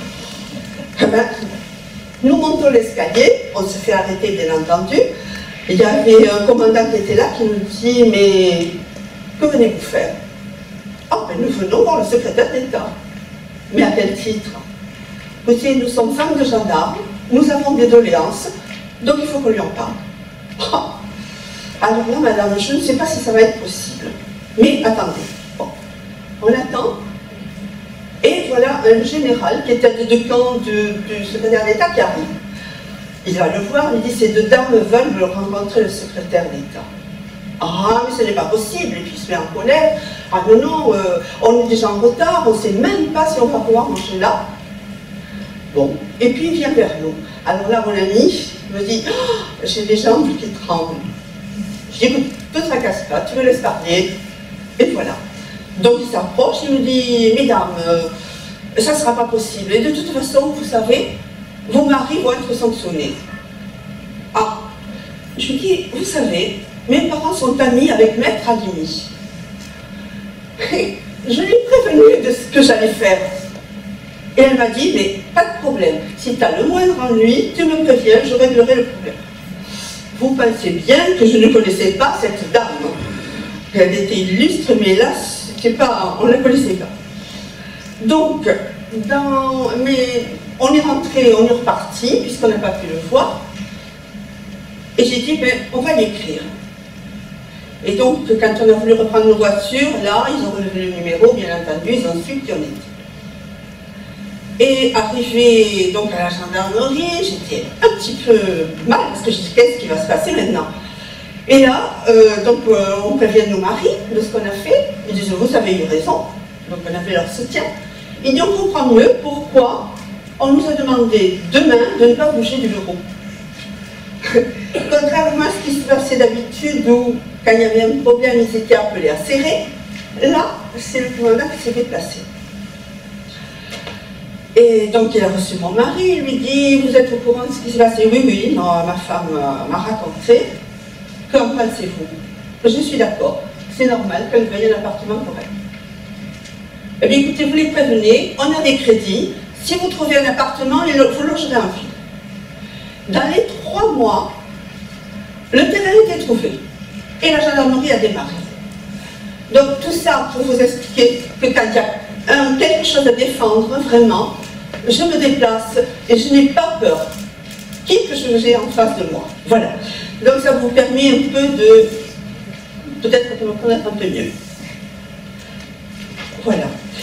Nous montons l'escalier, on se fait arrêter bien entendu. Il y avait un commandant qui était là qui nous dit « Mais que venez-vous faire ?»« Ah, ben nous venons voir le secrétaire d'État. » « Mais à quel titre ? » « Écoutez, nous sommes femmes de gendarmes, nous avons des doléances, donc il faut qu'on lui en parle. » Ah. Alors là, madame, je ne sais pas si ça va être possible. Mais attendez, bon, on attend. Et voilà un général qui était de camp du secrétaire d'État qui arrive. Il va le voir, il dit « Ces 2 dames veulent rencontrer le secrétaire d'État. » Ah, mais ce n'est pas possible. Et puis il se met en colère. Ah non, non, on est déjà en retard, on ne sait même pas si on va pouvoir manger là. Bon, et puis il vient vers nous. Alors là, mon ami me dit oh, « J'ai les jambes qui tremblent. » Je dis, écoute, ne te tracasse pas, tu me laisses parler, et voilà. Donc il s'approche, il me dit, mesdames, ça ne sera pas possible, et de toute façon, vous savez, vos maris vont être sanctionnés. Ah, je lui dis, vous savez, mes parents sont amis avec Maître Halimi. Je l'ai prévenue de ce que j'allais faire. Et elle m'a dit, mais pas de problème, si tu as le moindre ennui, tu me préviens, je réglerai le problème. Vous pensez bien que je ne connaissais pas cette dame. Elle était illustre, mais là, on ne la connaissait pas. Donc, on est rentré, on est reparti, puisqu'on n'a pas pu le voir. Et j'ai dit, ben, on va l'écrire. Et donc, quand on a voulu reprendre nos voitures, là, ils ont relevé le numéro, bien entendu, ils ont su qui on était. Et arrivé donc à la gendarmerie, j'étais un petit peu mal, parce que je dis, qu'est-ce qui va se passer maintenant? Et là, on prévient nos maris de ce qu'on a fait. Ils disent, vous avez eu raison. Donc on avait leur soutien. Ils disent, on comprend mieux pourquoi on nous a demandé demain de ne pas bouger du bureau. Contrairement à ce qui se passait d'habitude, où quand il y avait un problème, ils étaient appelés à serrer, là, c'est le commandant qui s'est déplacé. Et donc il a reçu mon mari, il lui dit, vous êtes au courant de ce qui s'est passé? Oui, oui, non, ma femme m'a raconté. Qu'en pensez-vous? Je suis d'accord, c'est normal qu'elle veuille un appartement correct. Eh bien écoutez, vous les prévenez, on a des crédits, si vous trouvez un appartement, vous logerez en ville. Dans les 3 mois, le terrain était trouvé et la gendarmerie a démarré. Donc tout ça pour vous expliquer que quand il y a quelque chose à défendre, vraiment, je me déplace et je n'ai pas peur, qui que j'ai en face de moi. Voilà. Donc ça vous permet un peu de, peut-être de me connaître un peu mieux. Voilà.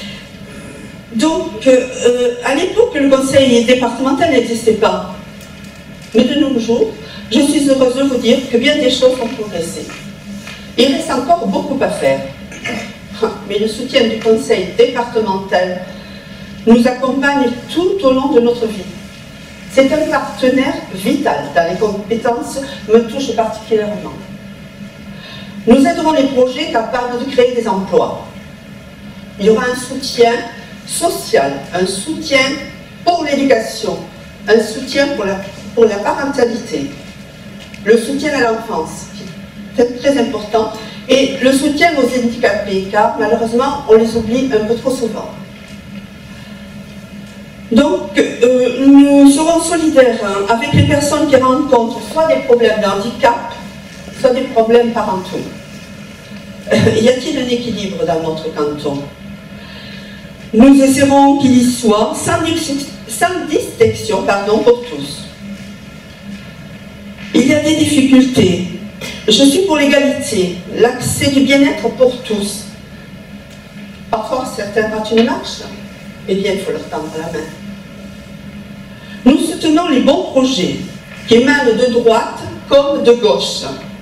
Donc, à l'époque, le conseil départemental n'existait pas. Mais de nos jours, je suis heureuse de vous dire que bien des choses ont progressé. Il reste encore beaucoup à faire. Mais le soutien du conseil départemental nous accompagne tout au long de notre vie. C'est un partenaire vital dans les compétences, me touche particulièrement. Nous aiderons les projets capables de créer des emplois. Il y aura un soutien social, un soutien pour l'éducation, un soutien pour la parentalité, le soutien à l'enfance, qui est très important, et le soutien aux handicapés, car malheureusement, on les oublie un peu trop souvent. Donc, nous serons solidaires avec les personnes qui rencontrent soit des problèmes de handicap, soit des problèmes parentaux. Y a-t-il un équilibre dans notre canton? Nous essaierons qu'il y soit sans distinction pour tous. Il y a des difficultés. Je suis pour l'égalité, l'accès du bien-être pour tous. Parfois, certains ratent une marche, eh bien, il faut leur tendre la main. Nous soutenons les bons projets qui émanent de droite comme de gauche.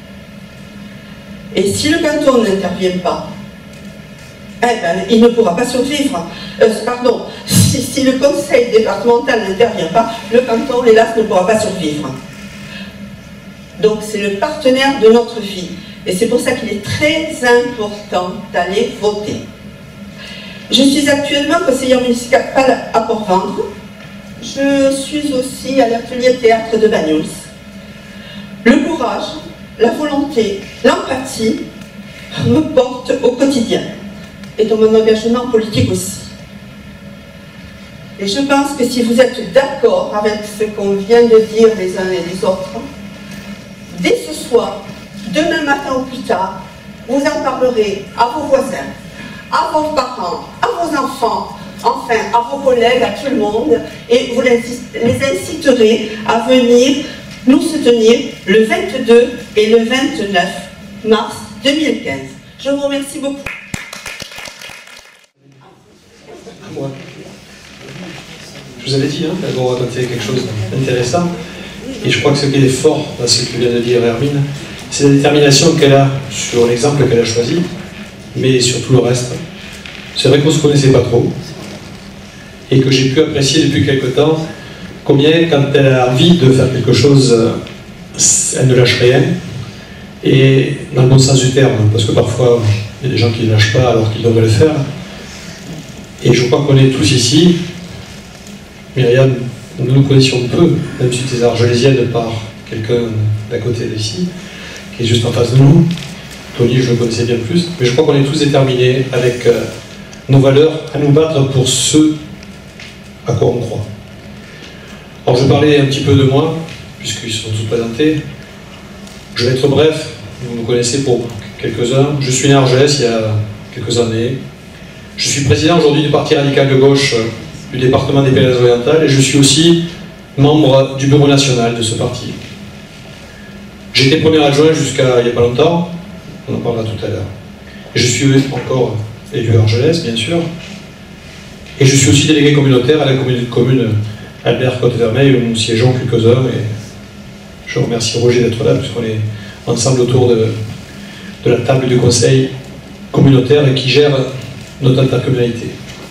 Et si le canton n'intervient pas, eh ben, il ne pourra pas survivre. Si le conseil départemental n'intervient pas, le canton, hélas, ne pourra pas survivre. Donc c'est le partenaire de notre vie. Et c'est pour ça qu'il est très important d'aller voter. Je suis actuellement conseillère municipale à Port-Ventre. Je suis aussi à l'atelier théâtre de Banyuls. Le courage, la volonté, l'empathie me portent au quotidien. Et dans mon engagement politique aussi. Et je pense que si vous êtes d'accord avec ce qu'on vient de dire les uns et les autres, dès ce soir, demain matin ou plus tard, vous en parlerez à vos voisins, à vos parents, à vos enfants, enfin à vos collègues, à tout le monde, et vous les inciterez à venir nous soutenir le 22 et le 29 mars 2015. Je vous remercie beaucoup. Moi. Je vous avais dit qu'elles vont raconter quelque chose d'intéressant. Et je crois que ce qui est fort dans ce que vient de dire Hermine, c'est la détermination qu'elle a sur l'exemple qu'elle a choisi, mais sur tout le reste. C'est vrai qu'on ne se connaissait pas trop, et que j'ai pu apprécier depuis quelque temps combien, quand elle a envie de faire quelque chose, elle ne lâche rien, et dans le bon sens du terme, parce que parfois il y a des gens qui ne lâchent pas alors qu'ils devraient le faire. Et je crois qu'on est tous ici, Myriam, nous nous connaissions peu, même si tu es argelésienne par quelqu'un d'à côté d'ici, qui est juste en face de nous. Tony, je le connaissais bien plus, mais je crois qu'on est tous déterminés avec nos valeurs à nous battre pour ce à quoi on croit. Alors je parlais un petit peu de moi, puisqu'ils sont tous présentés. Je vais être bref, vous me connaissez pour quelques-uns. Je suis né à Argelès il y a quelques années. Je suis président aujourd'hui du Parti radical de gauche du département des Pyrénées-Orientales et je suis aussi membre du bureau national de ce parti. J'étais premier adjoint jusqu'à il n'y a pas longtemps, on en parlera tout à l'heure. Et je suis encore élu à Argelès, bien sûr. Et je suis aussi délégué communautaire à la commune Albert Côte-Vermeille, où nous siégeons quelques-uns. Et je remercie Roger d'être là, puisqu'on est ensemble autour de la table du conseil communautaire et qui gère notre intercommunalité.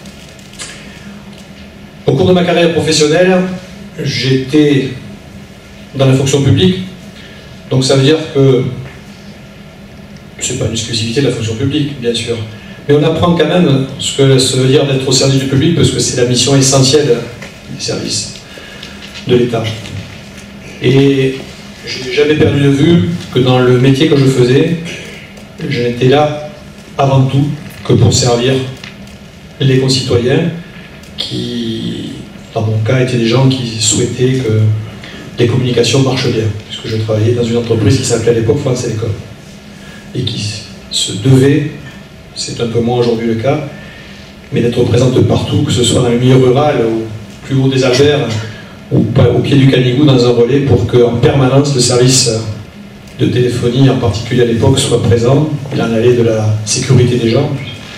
Au cours de ma carrière professionnelle, j'étais dans la fonction publique, donc ça veut dire que ce n'est pas une exclusivité de la fonction publique, bien sûr, mais on apprend quand même ce que ça veut dire d'être au service du public, parce que c'est la mission essentielle des services de l'État. Et je n'ai jamais perdu de vue que dans le métier que je faisais, je n'étais là avant tout que pour servir les concitoyens qui, dans mon cas, étaient des gens qui souhaitaient que les communications marchent bien, puisque je travaillais dans une entreprise qui s'appelait à l'époque France Télécom, et qui se devait, c'est un peu moins aujourd'hui le cas, mais d'être présente partout, que ce soit dans le milieu rural, au plus haut des Albers, ou au pied du Canigou dans un relais, pour qu'en permanence le service de téléphonie, en particulier à l'époque, soit présent. Il en allait de la sécurité des gens.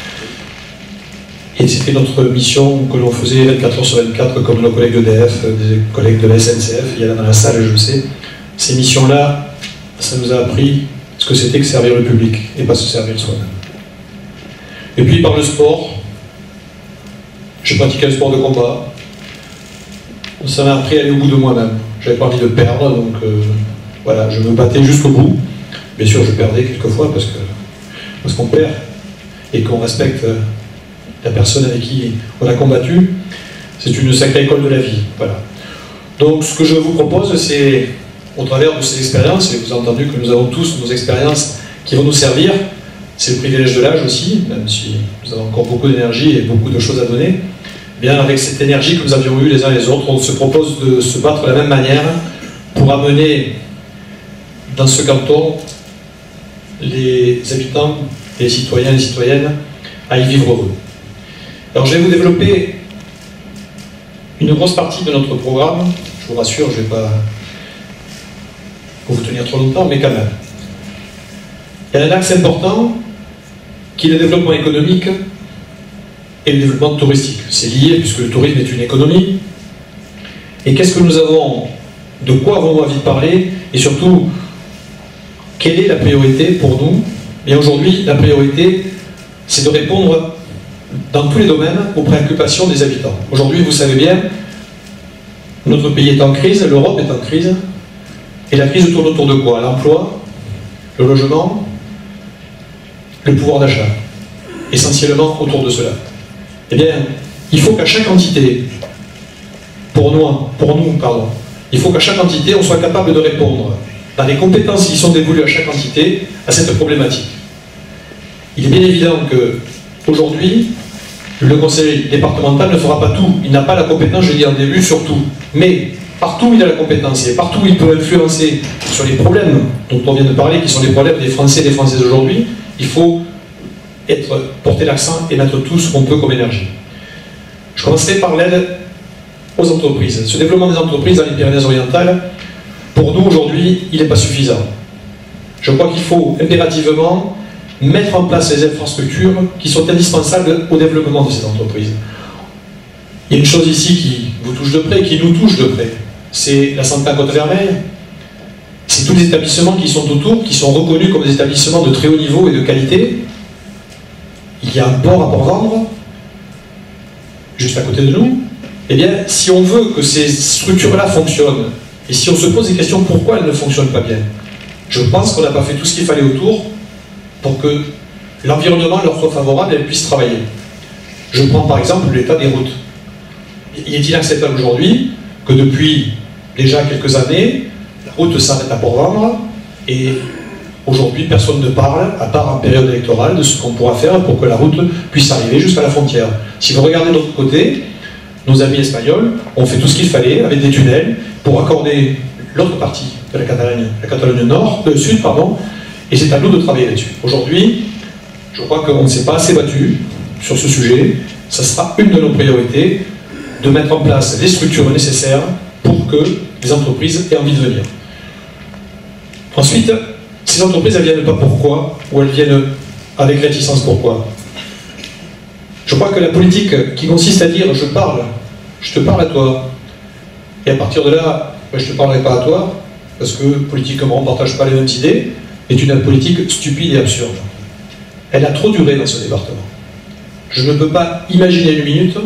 Et c'était notre mission que l'on faisait 24 heures sur 24, comme nos collègues d'EDF, des collègues de la SNCF, il y en a dans la salle, je le sais. Ces missions-là, ça nous a appris ce que c'était que servir le public, et pas se servir soi-même. Et puis par le sport, j'ai pratiqué un sport de combat. Ça m'a appris à aller au bout de moi-même. J'avais pas envie de perdre, donc voilà, je me battais jusqu'au bout. Bien sûr, je perdais quelquefois parce qu'on perd et qu'on respecte la personne avec qui on a combattu. C'est une sacrée école de la vie. Voilà. Donc, ce que je vous propose, c'est, au travers de ces expériences, et vous avez entendu que nous avons tous nos expériences qui vont nous servir, c'est le privilège de l'âge aussi, même si nous avons encore beaucoup d'énergie et beaucoup de choses à donner. Bien, avec cette énergie que nous avions eue les uns les autres, on se propose de se battre de la même manière pour amener dans ce canton les habitants, les citoyens et les citoyennes à y vivre heureux. Alors je vais vous développer une grosse partie de notre programme. Je vous rassure, je ne vais pas vous tenir trop longtemps, mais quand même. Il y a un axe important qui est le développement économique et le développement touristique. C'est lié puisque le tourisme est une économie. Et qu'est-ce que nous avons, de quoi avons-nous envie de parler, et surtout, quelle est la priorité pour nous? Et aujourd'hui, la priorité, c'est de répondre dans tous les domaines aux préoccupations des habitants. Aujourd'hui, vous savez bien, notre pays est en crise, l'Europe est en crise, et la crise tourne autour de quoi? L'emploi, le logement, le pouvoir d'achat, essentiellement autour de cela. Eh bien, il faut qu'à chaque entité, il faut qu'à chaque entité, on soit capable de répondre dans les compétences qui sont dévolues à chaque entité à cette problématique. Il est bien évident qu'aujourd'hui, le conseil départemental ne fera pas tout. Il n'a pas la compétence, je l'ai dit en début, sur tout. Mais partout où il a la compétence et partout où il peut influencer sur les problèmes dont on vient de parler, qui sont les problèmes des Français et des Françaises aujourd'hui, il faut porter l'accent et mettre tout ce qu'on peut comme énergie. Je commencerai par l'aide aux entreprises. Ce développement des entreprises dans les Pyrénées-Orientales, pour nous aujourd'hui, il n'est pas suffisant. Je crois qu'il faut impérativement mettre en place les infrastructures qui sont indispensables au développement de ces entreprises. Il y a une chose ici qui vous touche de près, qui nous touche de près, c'est la Santé à Côte-Vermeille. C'est tous les établissements qui sont autour, qui sont reconnus comme des établissements de très haut niveau et de qualité. Il y a un port à Port-Vendre, juste à côté de nous. Eh bien, si on veut que ces structures-là fonctionnent, et si on se pose des questions pourquoi elles ne fonctionnent pas bien, Je pense qu'on n'a pas fait tout ce qu'il fallait autour pour que l'environnement leur soit favorable et elles puissent travailler. Je prends par exemple l'état des routes. Il est inacceptable aujourd'hui que depuis déjà quelques années, la route s'arrête à Port-Vendre et aujourd'hui personne ne parle, à part en période électorale, de ce qu'on pourra faire pour que la route puisse arriver jusqu'à la frontière. Si vous regardez de l'autre côté, nos amis espagnols ont fait tout ce qu'il fallait avec des tunnels pour accorder l'autre partie de la Catalogne Sud, et c'est à nous de travailler là-dessus. Aujourd'hui, je crois qu'on ne s'est pas assez battu sur ce sujet. Ça sera une de nos priorités, de mettre en place les structures nécessaires pour que les entreprises aient envie de venir. Ensuite, ces entreprises, elles viennent pas pourquoi, ou elles viennent avec réticence pourquoi. Je crois que la politique qui consiste à dire je te parle à toi, et à partir de là, je ne te parlerai pas à toi, parce que politiquement on ne partage pas les mêmes idées, est une politique stupide et absurde. Elle a trop duré dans ce département. Je ne peux pas imaginer une minute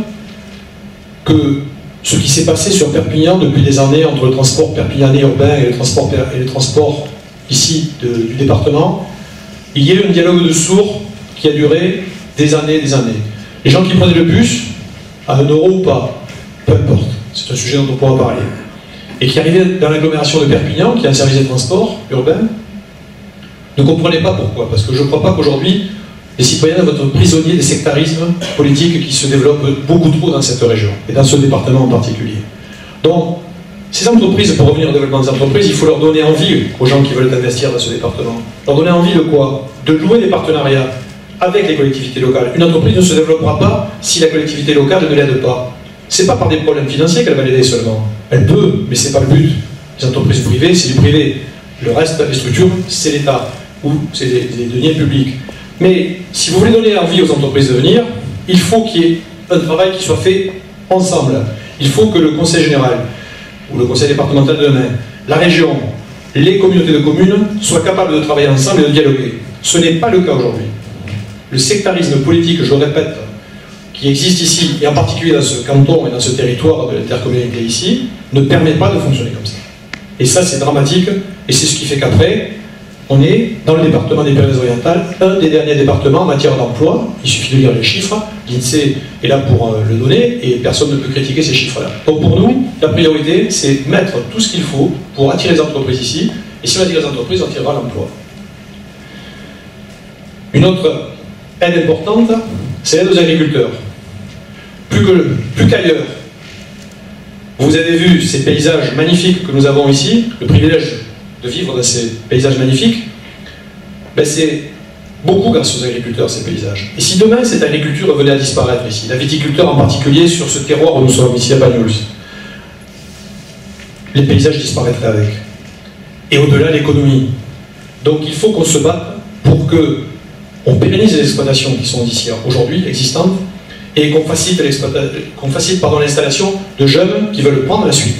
que ce qui s'est passé sur Perpignan depuis des années entre le transport perpignanais urbain et le transport ici du département, il y a eu un dialogue de sourds qui a duré des années et des années. Les gens qui prenaient le bus, à 1 euro ou pas, peu importe, c'est un sujet dont on pourra parler, et qui arrivaient dans l'agglomération de Perpignan, qui est un service de transport urbain, ne comprenaient pas pourquoi, parce que je ne crois pas qu'aujourd'hui, les citoyens doivent être prisonniers des sectarismes politiques qui se développent beaucoup trop dans cette région, et dans ce département en particulier. Donc, ces entreprises, pour revenir au développement des entreprises, il faut leur donner envie aux gens qui veulent investir dans ce département. Leur donner envie de quoi? De nouer des partenariats avec les collectivités locales. Une entreprise ne se développera pas si la collectivité locale ne l'aide pas. Ce n'est pas par des problèmes financiers qu'elle va l'aider seulement. Elle peut, mais ce n'est pas le but. Les entreprises privées, c'est du privé. Le reste, les structures, c'est l'État, ou c'est des deniers publics. Mais si vous voulez donner envie aux entreprises de venir, il faut qu'il y ait un travail qui soit fait ensemble. Il faut que le conseil général, ou le conseil départemental de demain, la région, les communautés de communes soient capables de travailler ensemble et de dialoguer. Ce n'est pas le cas aujourd'hui. Le sectarisme politique, je le répète, qui existe ici, et en particulier dans ce canton et dans ce territoire de l'intercommunalité ici, ne permet pas de fonctionner comme ça. Et ça, c'est dramatique, et c'est ce qui fait qu'après, on est, dans le département des Pyrénées-Orientales, un des derniers départements en matière d'emploi. Il suffit de lire les chiffres, l'INSEE est là pour le donner, et personne ne peut critiquer ces chiffres-là. Donc pour nous, la priorité, c'est mettre tout ce qu'il faut pour attirer les entreprises ici, et si on attire les entreprises, on attirera l'emploi. Une autre aide importante, c'est l'aide aux agriculteurs. Plus qu'ailleurs. Vous avez vu ces paysages magnifiques que nous avons ici, le privilège de vivre dans ces paysages magnifiques, ben c'est beaucoup grâce aux agriculteurs, ces paysages. Et si demain cette agriculture venait à disparaître ici, la viticulture en particulier sur ce terroir où nous sommes ici à Banyuls, les paysages disparaîtraient avec. Et au-delà, l'économie. Donc il faut qu'on se batte pour que on pérennise les exploitations qui sont d'ici aujourd'hui, existantes, et qu'on facilite l'installation de jeunes qui veulent prendre la suite.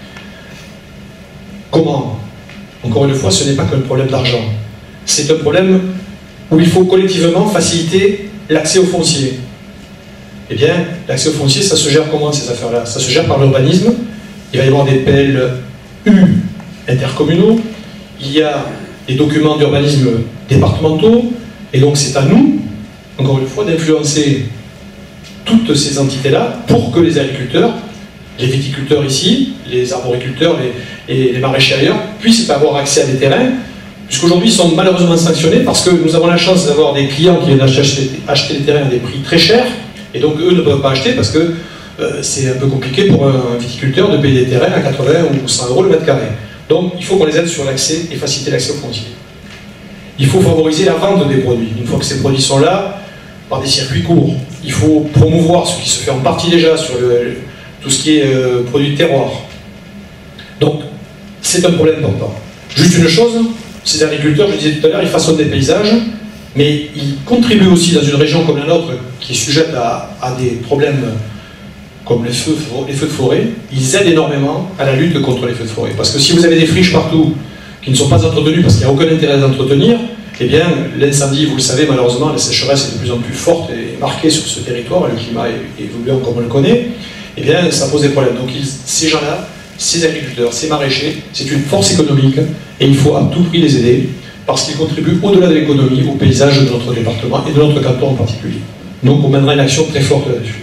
Comment? Encore une fois, ce n'est pas qu'un problème d'argent. C'est un problème où il faut collectivement faciliter l'accès au foncier. Eh bien, l'accès au foncier, ça se gère comment ces affaires-là? Ça se gère par l'urbanisme. Il va y avoir des PLU intercommunaux. Il y a des documents d'urbanisme départementaux. Et donc c'est à nous, encore une fois, d'influencer toutes ces entités-là pour que les agriculteurs, les viticulteurs ici, les arboriculteurs et les maraîchers ailleurs puissent avoir accès à des terrains, puisqu'aujourd'hui ils sont malheureusement sanctionnés parce que nous avons la chance d'avoir des clients qui viennent acheter des terrains à des prix très chers, et donc eux ne peuvent pas acheter parce que c'est un peu compliqué pour un viticulteur de payer des terrains à 80 ou 100 euros le mètre carré. Donc il faut qu'on les aide sur l'accès et faciliter l'accès au foncier. Il faut favoriser la vente des produits. Une fois que ces produits sont là, par des circuits courts, il faut promouvoir ce qui se fait en partie déjà sur tout ce qui est produits de terroir. Donc, c'est un problème important. Juste une chose, ces agriculteurs, je le disais tout à l'heure, ils façonnent des paysages, mais ils contribuent aussi dans une région comme la nôtre, qui est sujette à des problèmes comme les feux de forêt, ils aident énormément à la lutte contre les feux de forêt. Parce que si vous avez des friches partout qui ne sont pas entretenues parce qu'il n'y a aucun intérêt d'entretenir, eh bien, l'incendie, vous le savez, malheureusement, la sécheresse est de plus en plus forte et marquée sur ce territoire, le climat est évoluant comme on le connaît, eh bien, ça pose des problèmes. Donc, ces gens-là, ces agriculteurs, ces maraîchers, c'est une force économique, Et il faut à tout prix les aider, parce qu'ils contribuent au-delà de l'économie, au paysage de notre département et de notre canton en particulier. Donc on mènera une action très forte là-dessus.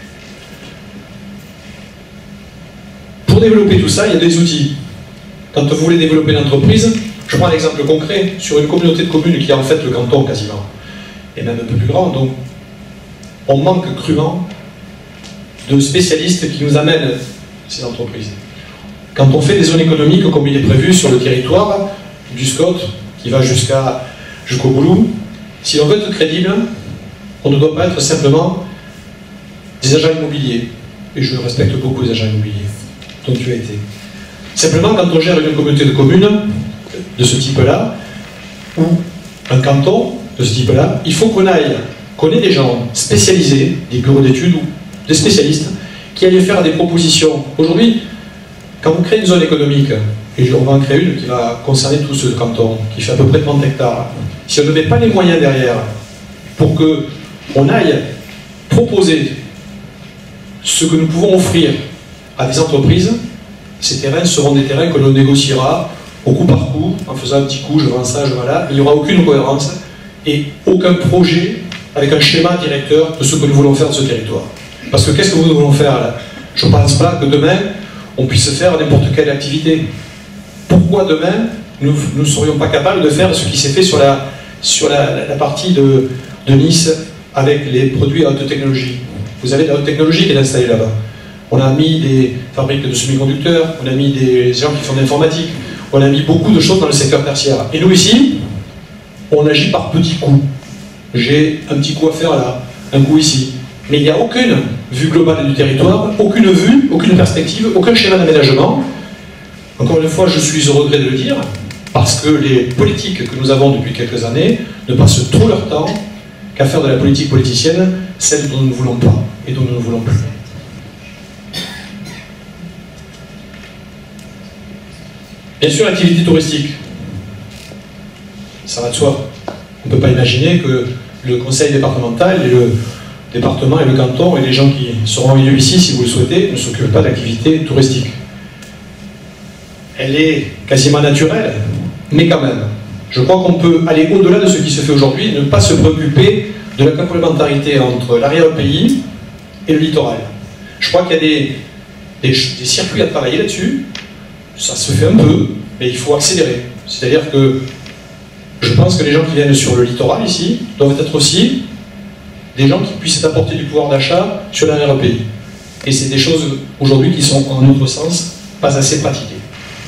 Pour développer tout ça, il y a des outils. Quand vous voulez développer une entreprise, je prends un exemple concret sur une communauté de communes qui est en fait le canton quasiment, et même un peu plus grand. Donc on manque crûment de spécialistes qui nous amènent ces entreprises. Quand on fait des zones économiques comme il est prévu sur le territoire du SCOT, qui va jusqu'au Boulou, si l'on veut être crédible, on ne doit pas être simplement des agents immobiliers. Et je respecte beaucoup les agents immobiliers, dont tu as été. Simplement, quand on gère une communauté de communes de ce type-là, ou un canton de ce type-là, il faut qu'on ait des gens spécialisés, des bureaux d'études ou des spécialistes, qui allaient faire des propositions. Aujourd'hui, quand vous créez une zone économique, et on va en créer une qui va concerner tout ce canton, qui fait à peu près 30 hectares, si on ne met pas les moyens derrière pour qu'on aille proposer ce que nous pouvons offrir à des entreprises, ces terrains seront des terrains que l'on négociera au coup par coup, en faisant un petit coup, je vends ça, je vends là, mais il n'y aura aucune cohérence et aucun projet avec un schéma directeur de ce que nous voulons faire de ce territoire. Parce que qu'est-ce que nous voulons faire là? Je ne pense pas que demain, on puisse faire n'importe quelle activité. Pourquoi demain, nous ne serions pas capables de faire ce qui s'est fait sur la partie de Nice avec les produits à haute technologie? Vous avez de la haute technologie qui est installée là-bas. On a mis des fabriques de semi-conducteurs, on a mis des gens qui font de l'informatique, on a mis beaucoup de choses dans le secteur tertiaire. Et nous ici, on agit par petits coups. J'ai un petit coup à faire là, un coup ici. Mais il n'y a aucune vue globale du territoire, aucune vue, aucune perspective, aucun schéma d'aménagement. Encore une fois, je suis au regret de le dire, parce que les politiques que nous avons depuis quelques années ne passent trop leur temps qu'à faire de la politique politicienne, celle dont nous ne voulons pas et dont nous ne voulons plus. Bien sûr, l'activité touristique, ça va de soi. On ne peut pas imaginer que le conseil départemental et le département et le canton et les gens qui seront élus ici, si vous le souhaitez, ne s'occupent pas d'activité touristique. Elle est quasiment naturelle, mais quand même. Je crois qu'on peut aller au-delà de ce qui se fait aujourd'hui et ne pas se préoccuper de la complémentarité entre l'arrière-pays et le littoral. Je crois qu'il y a des circuits à travailler là-dessus. Ça se fait un peu, mais il faut accélérer. C'est-à-dire que je pense que les gens qui viennent sur le littoral ici doivent être aussi des gens qui puissent apporter du pouvoir d'achat sur l'arrière-pays. Et c'est des choses aujourd'hui qui sont, en notre sens, pas assez pratiquées.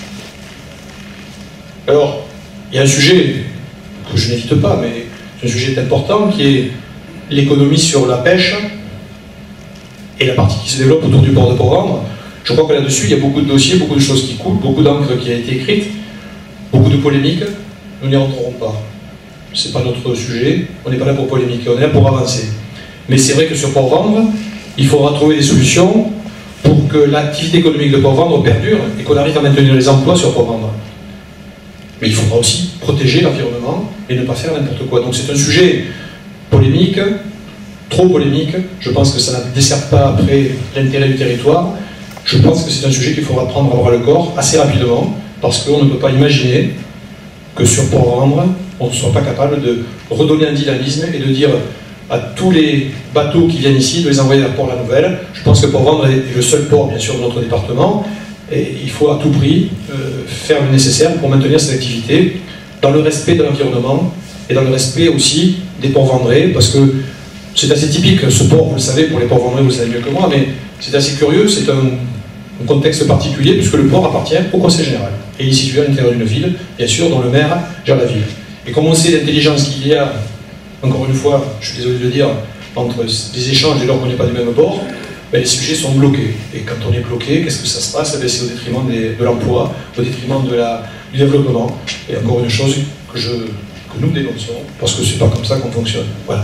Alors, il y a un sujet que je n'évite pas, mais c'est un sujet important qui est l'économie sur la pêche et la partie qui se développe autour du port de Port-Vendre. Je crois que là-dessus, il y a beaucoup de dossiers, beaucoup de choses qui coulent, beaucoup d'encre qui a été écrite, beaucoup de polémiques. Nous n'y rentrerons pas. Ce n'est pas notre sujet, on n'est pas là pour polémiquer, on est là pour avancer. Mais c'est vrai que sur Port-Vendre, il faudra trouver des solutions pour que l'activité économique de Port-Vendre perdure et qu'on arrive à maintenir les emplois sur Port-Vendre. Mais il faudra aussi protéger l'environnement et ne pas faire n'importe quoi. Donc c'est un sujet polémique, trop polémique. Je pense que ça ne dessert pas après l'intérêt du territoire. Je pense que c'est un sujet qu'il faudra prendre à bras le corps assez rapidement, parce qu'on ne peut pas imaginer que sur Port-Vendre, on ne soit pas capable de redonner un dynamisme et de dire à tous les bateaux qui viennent ici, de les envoyer à Port-la-Nouvelle. Je pense que Port-Vendre est le seul port, bien sûr, de notre département, et il faut à tout prix faire le nécessaire pour maintenir cette activité dans le respect de l'environnement et dans le respect aussi des Port-Vendrais, parce que c'est assez typique, ce port, vous le savez, pour les Port-Vendrais, vous le savez mieux que moi, mais c'est assez curieux, c'est un contexte particulier, puisque le port appartient au Conseil général. Et il est situé à l'intérieur d'une ville, bien sûr, dont le maire gère la ville. Et comme on sait l'intelligence qu'il y a, encore une fois, je suis désolé de le dire, entre des échanges dès lors qu'on n'est pas du même bord, ben, les sujets sont bloqués. Et quand on est bloqué, qu'est-ce que ça se passe? C'est au détriment de l'emploi, au détriment du développement. Et encore une chose que nous dénonçons, parce que c'est pas comme ça qu'on fonctionne. Voilà.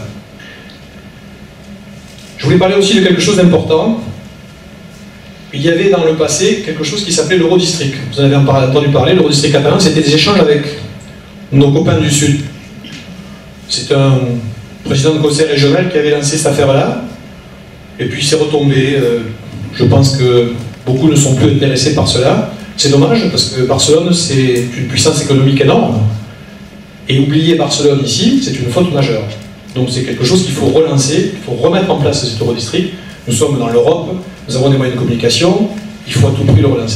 Je voulais parler aussi de quelque chose d'important. Il y avait dans le passé quelque chose qui s'appelait l'Eurodistrict. Vous en avez entendu parler, l'Eurodistrict catalan, c'était des échanges avec nos copains du Sud. C'est un président de conseil régional qui avait lancé cette affaire-là, et puis c'est retombé. Je pense que beaucoup ne sont plus intéressés par cela. C'est dommage parce que Barcelone, c'est une puissance économique énorme. Et oublier Barcelone ici, c'est une faute majeure. Donc c'est quelque chose qu'il faut relancer, il faut remettre en place cet Eurodistrict. Nous sommes dans l'Europe, nous avons des moyens de communication, il faut à tout prix le relancer.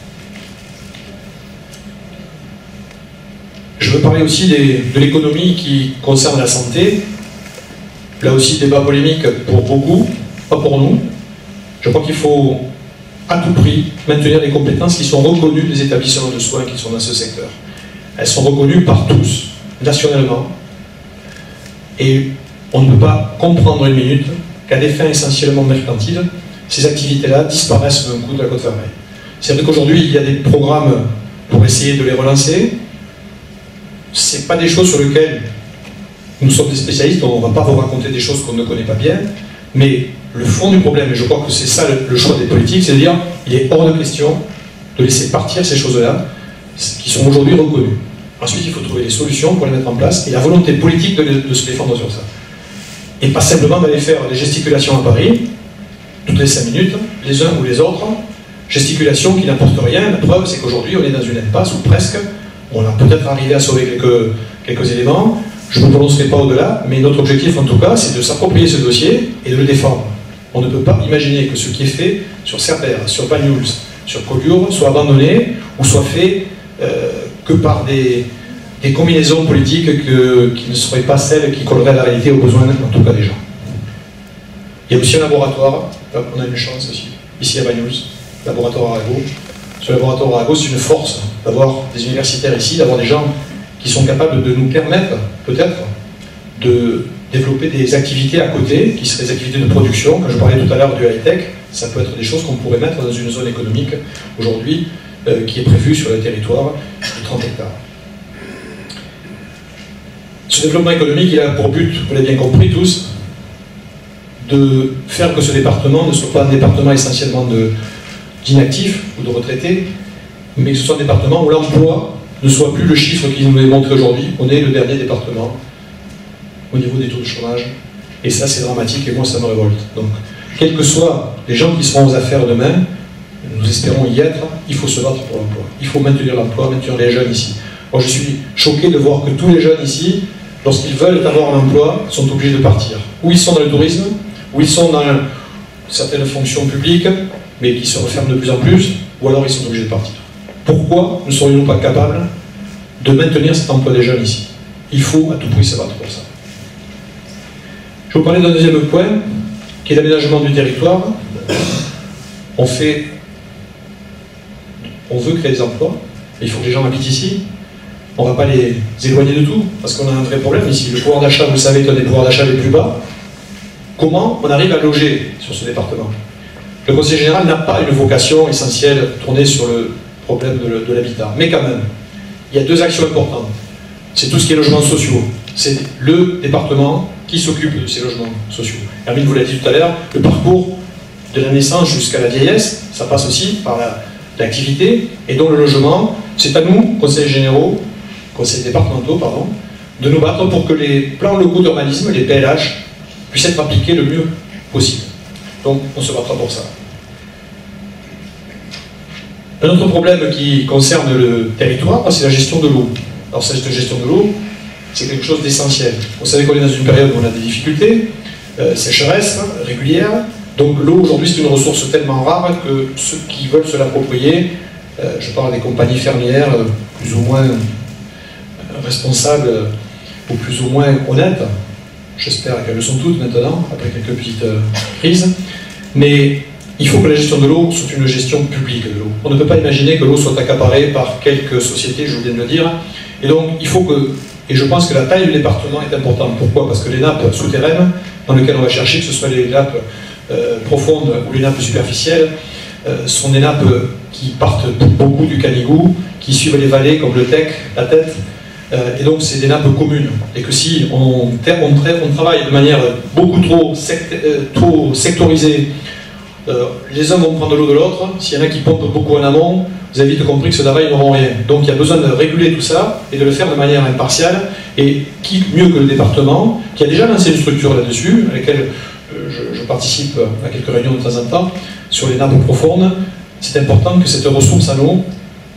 Je veux parler aussi de l'économie qui concerne la santé. Là aussi, débat polémique pour beaucoup, pas pour nous. Je crois qu'il faut à tout prix maintenir les compétences qui sont reconnues des établissements de soins qui sont dans ce secteur. Elles sont reconnues par tous, nationalement. Et on ne peut pas comprendre une minute qu'à des fins essentiellement mercantiles, ces activités-là disparaissent d'un coup de la Côte-Fermée. C'est vrai qu'aujourd'hui, il y a des programmes pour essayer de les relancer. Ce n'est pas des choses sur lesquelles nous sommes des spécialistes, donc on ne va pas vous raconter des choses qu'on ne connaît pas bien, mais le fond du problème, et je crois que c'est ça le choix des politiques, c'est de dire il est hors de question de laisser partir ces choses-là, qui sont aujourd'hui reconnues. Ensuite, il faut trouver des solutions pour les mettre en place, et la volonté politique de se défendre sur ça. Et pas simplement d'aller faire des gesticulations à Paris, toutes les 5 minutes, les uns ou les autres, gesticulations qui n'apportent rien. La preuve, c'est qu'aujourd'hui, on est dans une impasse, ou presque. On a peut-être arrivé à sauver quelques éléments. Je ne me prononcerai pas au-delà, mais notre objectif, en tout cas, c'est de s'approprier ce dossier et de le défendre. On ne peut pas imaginer que ce qui est fait sur Cerbère, sur Banyuls, sur Collioure, soit abandonné ou soit fait que par des combinaisons politiques qui ne seraient pas celles qui colleraient à la réalité aux besoins, en tout cas, des gens. Il y a aussi un laboratoire, on a une chance aussi, ici à Banyuls, laboratoire Arago. Ce laboratoire Arago, c'est une force d'avoir des universitaires ici, d'avoir des gens qui sont capables de nous permettre, peut-être, de développer des activités à côté, qui seraient des activités de production. Quand je parlais tout à l'heure du high-tech, ça peut être des choses qu'on pourrait mettre dans une zone économique, aujourd'hui, qui est prévue sur le territoire de 30 hectares. Ce développement économique, il a pour but, vous l'avez bien compris tous, de faire que ce département ne soit pas un département essentiellement d'inactifs ou de retraités, mais que ce soit un département où l'emploi ne soit plus le chiffre qui nous est montré aujourd'hui. On est le dernier département au niveau des taux de chômage, et ça c'est dramatique, et moi ça me révolte. Donc, quels que soient les gens qui seront aux affaires demain, nous espérons y être, il faut se battre pour l'emploi. Il faut maintenir l'emploi, maintenir les jeunes ici. Moi je suis choqué de voir que tous les jeunes ici, lorsqu'ils veulent avoir un emploi, sont obligés de partir. Ou ils sont dans le tourisme, ou ils sont dans certaines fonctions publiques, mais qui se referment de plus en plus, ou alors ils sont obligés de partir. Pourquoi ne serions-nous pas capables de maintenir cet emploi des jeunes ici? Il faut à tout prix se battre pour ça. Je vais vous parler d'un deuxième point, qui est l'aménagement du territoire. On veut créer des emplois, mais il faut que les gens habitent ici. On ne va pas les éloigner de tout, parce qu'on a un vrai problème ici. Le pouvoir d'achat, vous le savez, est un des pouvoirs d'achat les plus bas. Comment on arrive à loger sur ce département? Le Conseil général n'a pas une vocation essentielle tournée sur le problème de l'habitat. Mais quand même, il y a deux actions importantes. C'est tout ce qui est logements sociaux. C'est le département qui s'occupe de ces logements sociaux. Hermine vous l'a dit tout à l'heure, le parcours de la naissance jusqu'à la vieillesse, ça passe aussi par l'activité, et donc le logement, c'est à nous, conseils généraux, conseils départementaux, pardon, de nous battre pour que les plans locaux d'urbanisme, les PLH, puissent être appliqués le mieux possible. Donc on se battra pour ça. Un autre problème qui concerne le territoire, c'est la gestion de l'eau. Alors cette gestion de l'eau, c'est quelque chose d'essentiel. Vous savez qu'on est dans une période où on a des difficultés, sécheresse régulière, donc l'eau aujourd'hui c'est une ressource tellement rare que ceux qui veulent se l'approprier, je parle des compagnies fermières plus ou moins responsables ou plus ou moins honnêtes, j'espère qu'elles le sont toutes maintenant, après quelques petites crises, mais il faut que la gestion de l'eau soit une gestion publique de l'eau. On ne peut pas imaginer que l'eau soit accaparée par quelques sociétés, je viens de le dire, et donc il faut que, et je pense que la taille du département est importante. Pourquoi? Parce que les nappes souterraines, dans lesquelles on va chercher, que ce soit les nappes profondes ou les nappes superficielles, sont des nappes qui partent beaucoup du Canigou, qui suivent les vallées comme le Tech, la Tête, et donc c'est des nappes communes. Et que si on travaille de manière beaucoup trop sectorisée, les uns vont prendre de l'eau de l'autre, s'il y en a qui pompent beaucoup en amont, vous avez vite compris que ceux d'avant ils n'auront rien. Donc il y a besoin de réguler tout ça et de le faire de manière impartiale, et qui mieux que le département, qui a déjà lancé une structure là-dessus, à laquelle je participe à quelques réunions de temps en temps, sur les nappes profondes. C'est important que cette ressource en eau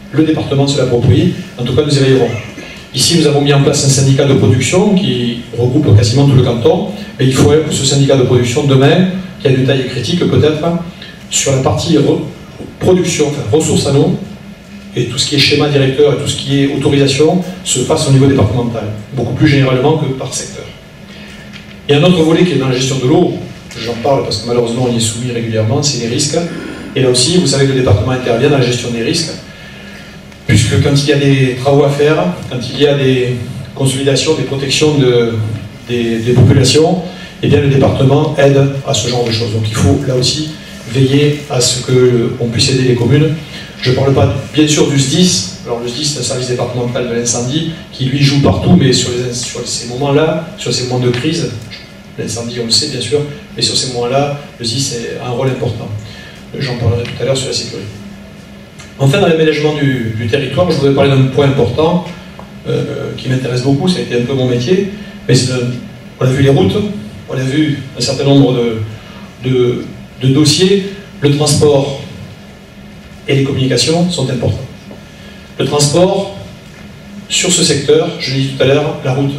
le département se l'approprie. En tout cas, nous y veillerons. Ici, nous avons mis en place un syndicat de production qui regroupe quasiment tout le canton, mais il faudrait que ce syndicat de production, demain, qui a une taille critique peut-être, sur la partie production, enfin ressources en eau, et tout ce qui est schéma directeur et tout ce qui est autorisation, se fasse au niveau départemental, beaucoup plus généralement que par secteur. Et un autre volet qui est dans la gestion de l'eau, j'en parle parce que malheureusement on y est soumis régulièrement, c'est les risques. Et là aussi, vous savez que le département intervient dans la gestion des risques, puisque quand il y a des travaux à faire, quand il y a des consolidations, des protections des populations, eh bien le département aide à ce genre de choses. Donc il faut là aussi veiller à ce qu'on puisse aider les communes. Je ne parle pas bien sûr du SDIS. Alors le SDIS, c'est un service départemental de l'incendie qui lui joue partout, mais sur ces moments-là, sur ces moments de crise, l'incendie on le sait bien sûr, mais sur ces moments-là, le SDIS a un rôle important. J'en parlerai tout à l'heure sur la sécurité. Enfin, dans l'aménagement du territoire, je voudrais parler d'un point important qui m'intéresse beaucoup, ça a été un peu mon métier, mais on a vu les routes, on a vu un certain nombre de dossiers, le transport et les communications sont importants. Le transport, sur ce secteur, je l'ai dit tout à l'heure, la route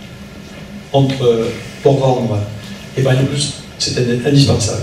entre Port-Vendre et Bagnols, c'est indispensable.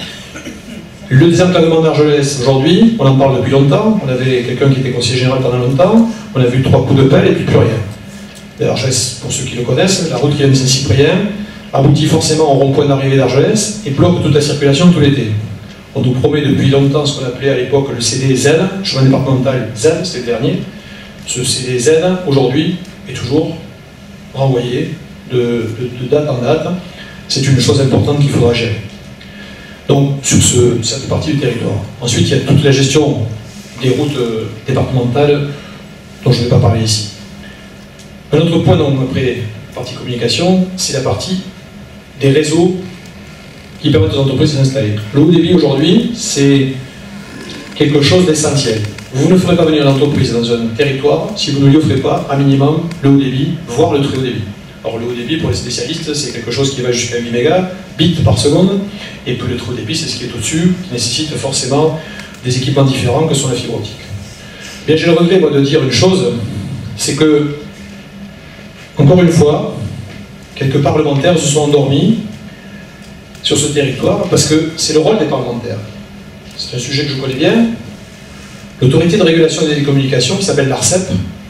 Le désenclavement d'Argelès, aujourd'hui, on en parle depuis longtemps, on avait quelqu'un qui était conseiller général pendant longtemps, on a vu 3 coups de pelle et puis plus rien. D'Argelès, pour ceux qui le connaissent, la route qui vient de Saint-Cyprien aboutit forcément au rond-point d'arrivée d'Argelès et bloque toute la circulation tout l'été. On nous promet depuis longtemps ce qu'on appelait à l'époque le CDZ, chemin départemental Z, c'était le dernier. Ce CDZ, aujourd'hui, est toujours renvoyé de date en date. C'est une chose importante qu'il faudra gérer. Donc, sur cette partie du territoire. Ensuite, il y a toute la gestion des routes départementales dont je ne vais pas parler ici. Un autre point, donc, après la partie communication, c'est la partie des réseaux qui permettent aux entreprises de s'installer. Le haut débit, aujourd'hui, c'est quelque chose d'essentiel. Vous ne ferez pas venir l'entreprise dans un territoire si vous ne lui offrez pas, à minimum, le haut débit, voire le très haut débit. Alors le haut débit, pour les spécialistes, c'est quelque chose qui va jusqu'à 8 mégabits par seconde, et puis le très haut débit, c'est ce qui est au-dessus, qui nécessite forcément des équipements différents que sont la fibre optique. Bien, j'ai le regret, moi, de dire une chose, c'est que, encore une fois, quelques parlementaires se sont endormis sur ce territoire, parce que c'est le rôle des parlementaires. C'est un sujet que je connais bien. L'autorité de régulation des télécommunications, qui s'appelle l'ARCEP,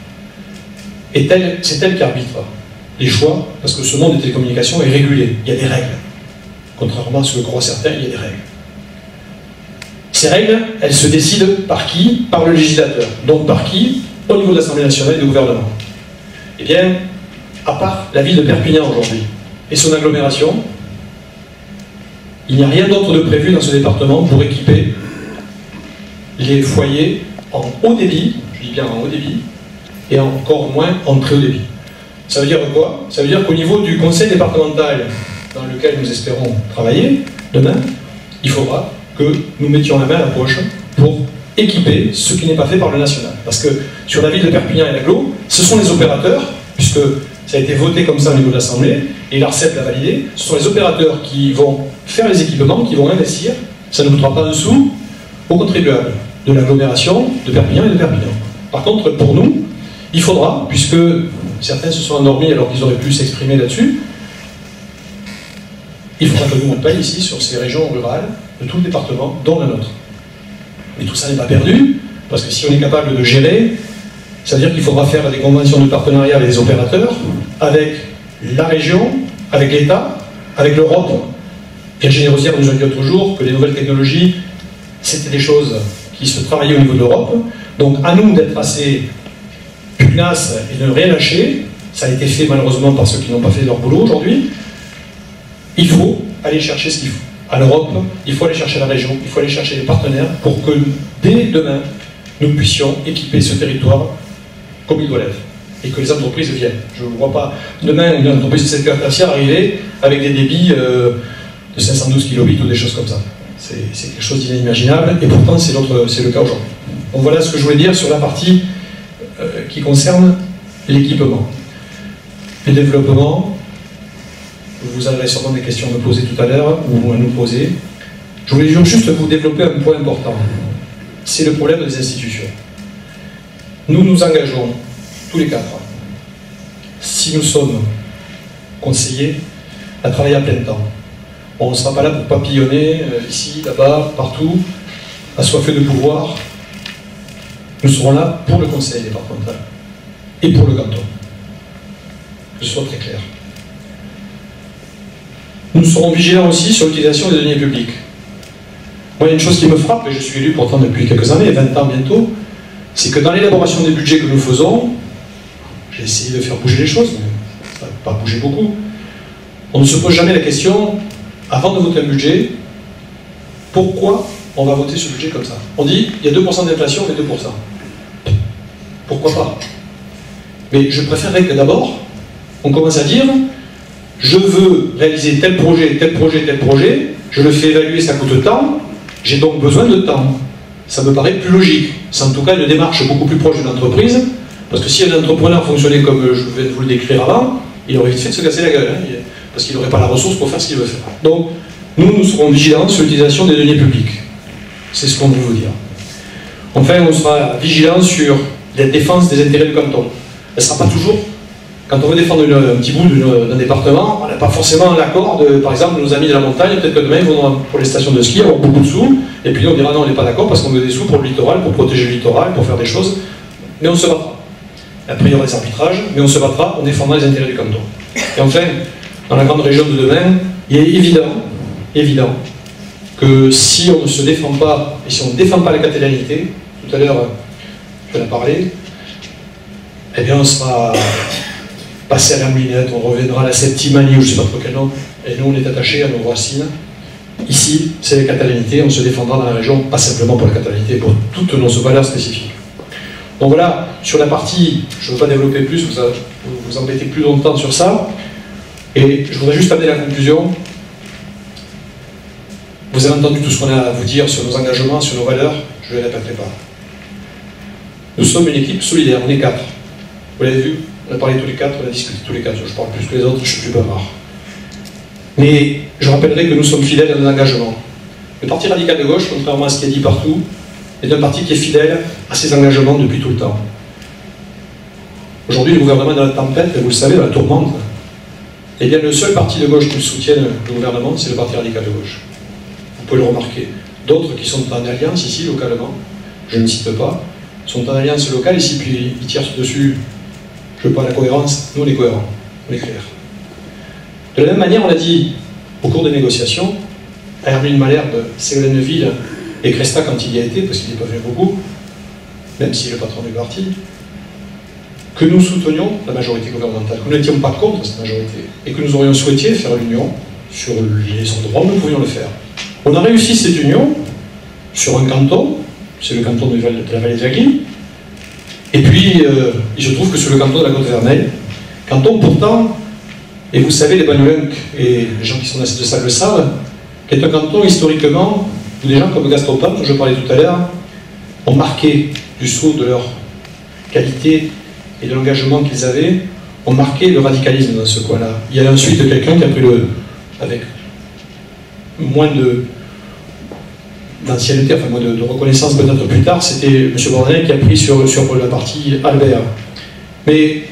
c'est elle qui arbitre les choix, parce que ce monde des télécommunications est régulé. Il y a des règles. Contrairement à ce que croient certains, il y a des règles. Ces règles, elles se décident par qui? Par le législateur. Donc par qui? Au niveau de l'Assemblée nationale et du gouvernement. Eh bien, à part la ville de Perpignan aujourd'hui et son agglomération, il n'y a rien d'autre de prévu dans ce département pour équiper les foyers en haut débit, je dis bien en haut débit, et encore moins en très haut débit. Ça veut dire quoi? Ça veut dire qu'au niveau du conseil départemental dans lequel nous espérons travailler demain, il faudra que nous mettions la main à la poche pour équiper ce qui n'est pas fait par le national. Parce que sur la ville de Perpignan et l'Aglo, ce sont les opérateurs, puisque ça a été voté comme ça au niveau de l'Assemblée, et l'ARCEP l'a validé, ce sont les opérateurs qui vont faire les équipements, qui vont investir, ça ne coûtera pas un sou aux contribuables de l'agglomération de Perpignan et de Perpignan. Par contre, pour nous, il faudra, puisque certains se sont endormis alors qu'ils auraient pu s'exprimer là-dessus, il faudra que nous on paye ici, sur ces régions rurales, de tout le département, dont la nôtre. Mais tout ça n'est pas perdu, parce que si on est capable de gérer, ça veut dire qu'il faudra faire des conventions de partenariat avec les opérateurs, avec la région, avec l'État, avec l'Europe. Virginie Rosière nous a dit l'autre jour que les nouvelles technologies, c'était des choses qui se travaillaient au niveau de l'Europe. Donc à nous d'être assez pugnaces et de ne rien lâcher. Ça a été fait malheureusement par ceux qui n'ont pas fait leur boulot aujourd'hui. Il faut aller chercher ce qu'il faut. À l'Europe, il faut aller chercher la région, il faut aller chercher les partenaires pour que dès demain, nous puissions équiper ce territoire comme il doit l'être. Et que les entreprises viennent. Je ne vois pas demain une entreprise de secteur tertiaire arriver avec des débits de 512 kilobits ou des choses comme ça. C'est quelque chose d'inimaginable et pourtant c'est le cas aujourd'hui. Donc voilà ce que je voulais dire sur la partie qui concerne l'équipement. Le développement, vous aurez sûrement des questions à me poser tout à l'heure ou à nous poser. Je voulais juste vous développer un point important. C'est le problème des institutions. nous nous engageons, tous les quatre, si nous sommes conseillers, à travailler à plein temps. On ne sera pas là pour papillonner, ici, là-bas, partout, assoiffés de pouvoir. Nous serons là pour le conseil départemental et pour le canton. Que ce soit très clair. Nous serons vigilants aussi sur l'utilisation des deniers publics. Moi, il y a une chose qui me frappe, et je suis élu pourtant depuis quelques années, 20 ans bientôt, c'est que dans l'élaboration des budgets que nous faisons, j'ai essayé de faire bouger les choses, mais ça n'a pas bougé beaucoup, on ne se pose jamais la question, avant de voter un budget, pourquoi on va voter ce budget comme ça? On dit, il y a 2% d'inflation, on fait 2%. Pourquoi pas? Mais je préférerais que d'abord, on commence à dire, je veux réaliser tel projet, tel projet, tel projet, je le fais évaluer, ça coûte tant, j'ai donc besoin de temps. Ça me paraît plus logique. C'est en tout cas une démarche beaucoup plus proche de l'entreprise, parce que si un entrepreneur fonctionnait comme je viens de vous le décrire avant, il aurait vite fait de se casser la gueule, hein, parce qu'il n'aurait pas la ressource pour faire ce qu'il veut faire. Donc, nous serons vigilants sur l'utilisation des deniers publics. C'est ce qu'on veut vous dire. Enfin, on sera vigilants sur la défense des intérêts du canton. Elle ne sera pas toujours... Quand on veut défendre un petit bout d'un département, on n'a pas forcément l'accord de, par exemple, nos amis de la montagne. Peut-être que demain, ils vont pour les stations de ski avoir beaucoup de sous, et puis on dira non, on n'est pas d'accord parce qu'on veut des sous pour le littoral, pour protéger le littoral, pour faire des choses. Mais on se battra. Après, il y aura des arbitrages, mais on se battra en défendant les intérêts du canton. Et enfin, dans la grande région de demain, il est évident que si on ne se défend pas, et si on ne défend pas la catalanité, tout à l'heure, je vais en parler, eh bien, on sera passé à la moulinette, on reviendra à la septimanie, ou je ne sais pas trop quel nom, et nous, on est attachés à nos racines. Ici, c'est la catalanité, on se défendra dans la région, pas simplement pour la catalanité, pour toutes nos valeurs spécifiques. Donc voilà, sur la partie, je ne veux pas développer plus, vous embêtez plus longtemps sur ça, et je voudrais juste amener la conclusion. Vous avez entendu tout ce qu'on a à vous dire sur nos engagements, sur nos valeurs, je ne les répéterai pas. Nous sommes une équipe solidaire, on est 4. Vous l'avez vu, on a parlé tous les 4, on a discuté tous les 4, je parle plus que les autres, je suis plus bavard. Mais je rappellerai que nous sommes fidèles à nos engagements. Le Parti radical de gauche, contrairement à ce qui est dit partout, est un parti qui est fidèle à ses engagements depuis tout le temps. Aujourd'hui, le gouvernement est dans la tempête, et vous le savez, dans la tourmente. Eh bien, le seul parti de gauche qui soutienne le gouvernement, c'est le Parti radical de gauche. Vous pouvez le remarquer. D'autres qui sont en alliance ici, localement, je ne cite pas, sont en alliance locale ici, puis ils tirent dessus. Je veux pas la cohérence, nous on est cohérents, on est clair. De la même manière, on a dit, au cours des négociations, à Hermine Malherbe, Ségolène-Ville et Cresta quand il y a été, parce qu'il n'est pas venu beaucoup, même s'il est le patron du parti, que nous soutenions la majorité gouvernementale, que nous n'étions pas contre cette majorité, et que nous aurions souhaité faire l'union sur les endroits où nous pouvions le faire. On a réussi cette union sur un canton, c'est le canton de la vallée de Vagny, et puis il se trouve que sur le canton de la Côte-Vernelle, canton pourtant, et vous savez, les Bagnolins et les gens qui sont dans cette salle le savent, qui est un canton historiquement où des gens comme Gaston Pam, dont je parlais tout à l'heure, ont marqué du sceau de leur qualité et de l'engagement qu'ils avaient, ont marqué le radicalisme dans ce coin-là. Il y a ensuite quelqu'un qui a pris avec moins d'ancienneté, enfin moins de reconnaissance peut-être plus tard, c'était M. Bordelais qui a pris sur la partie Albert. Mais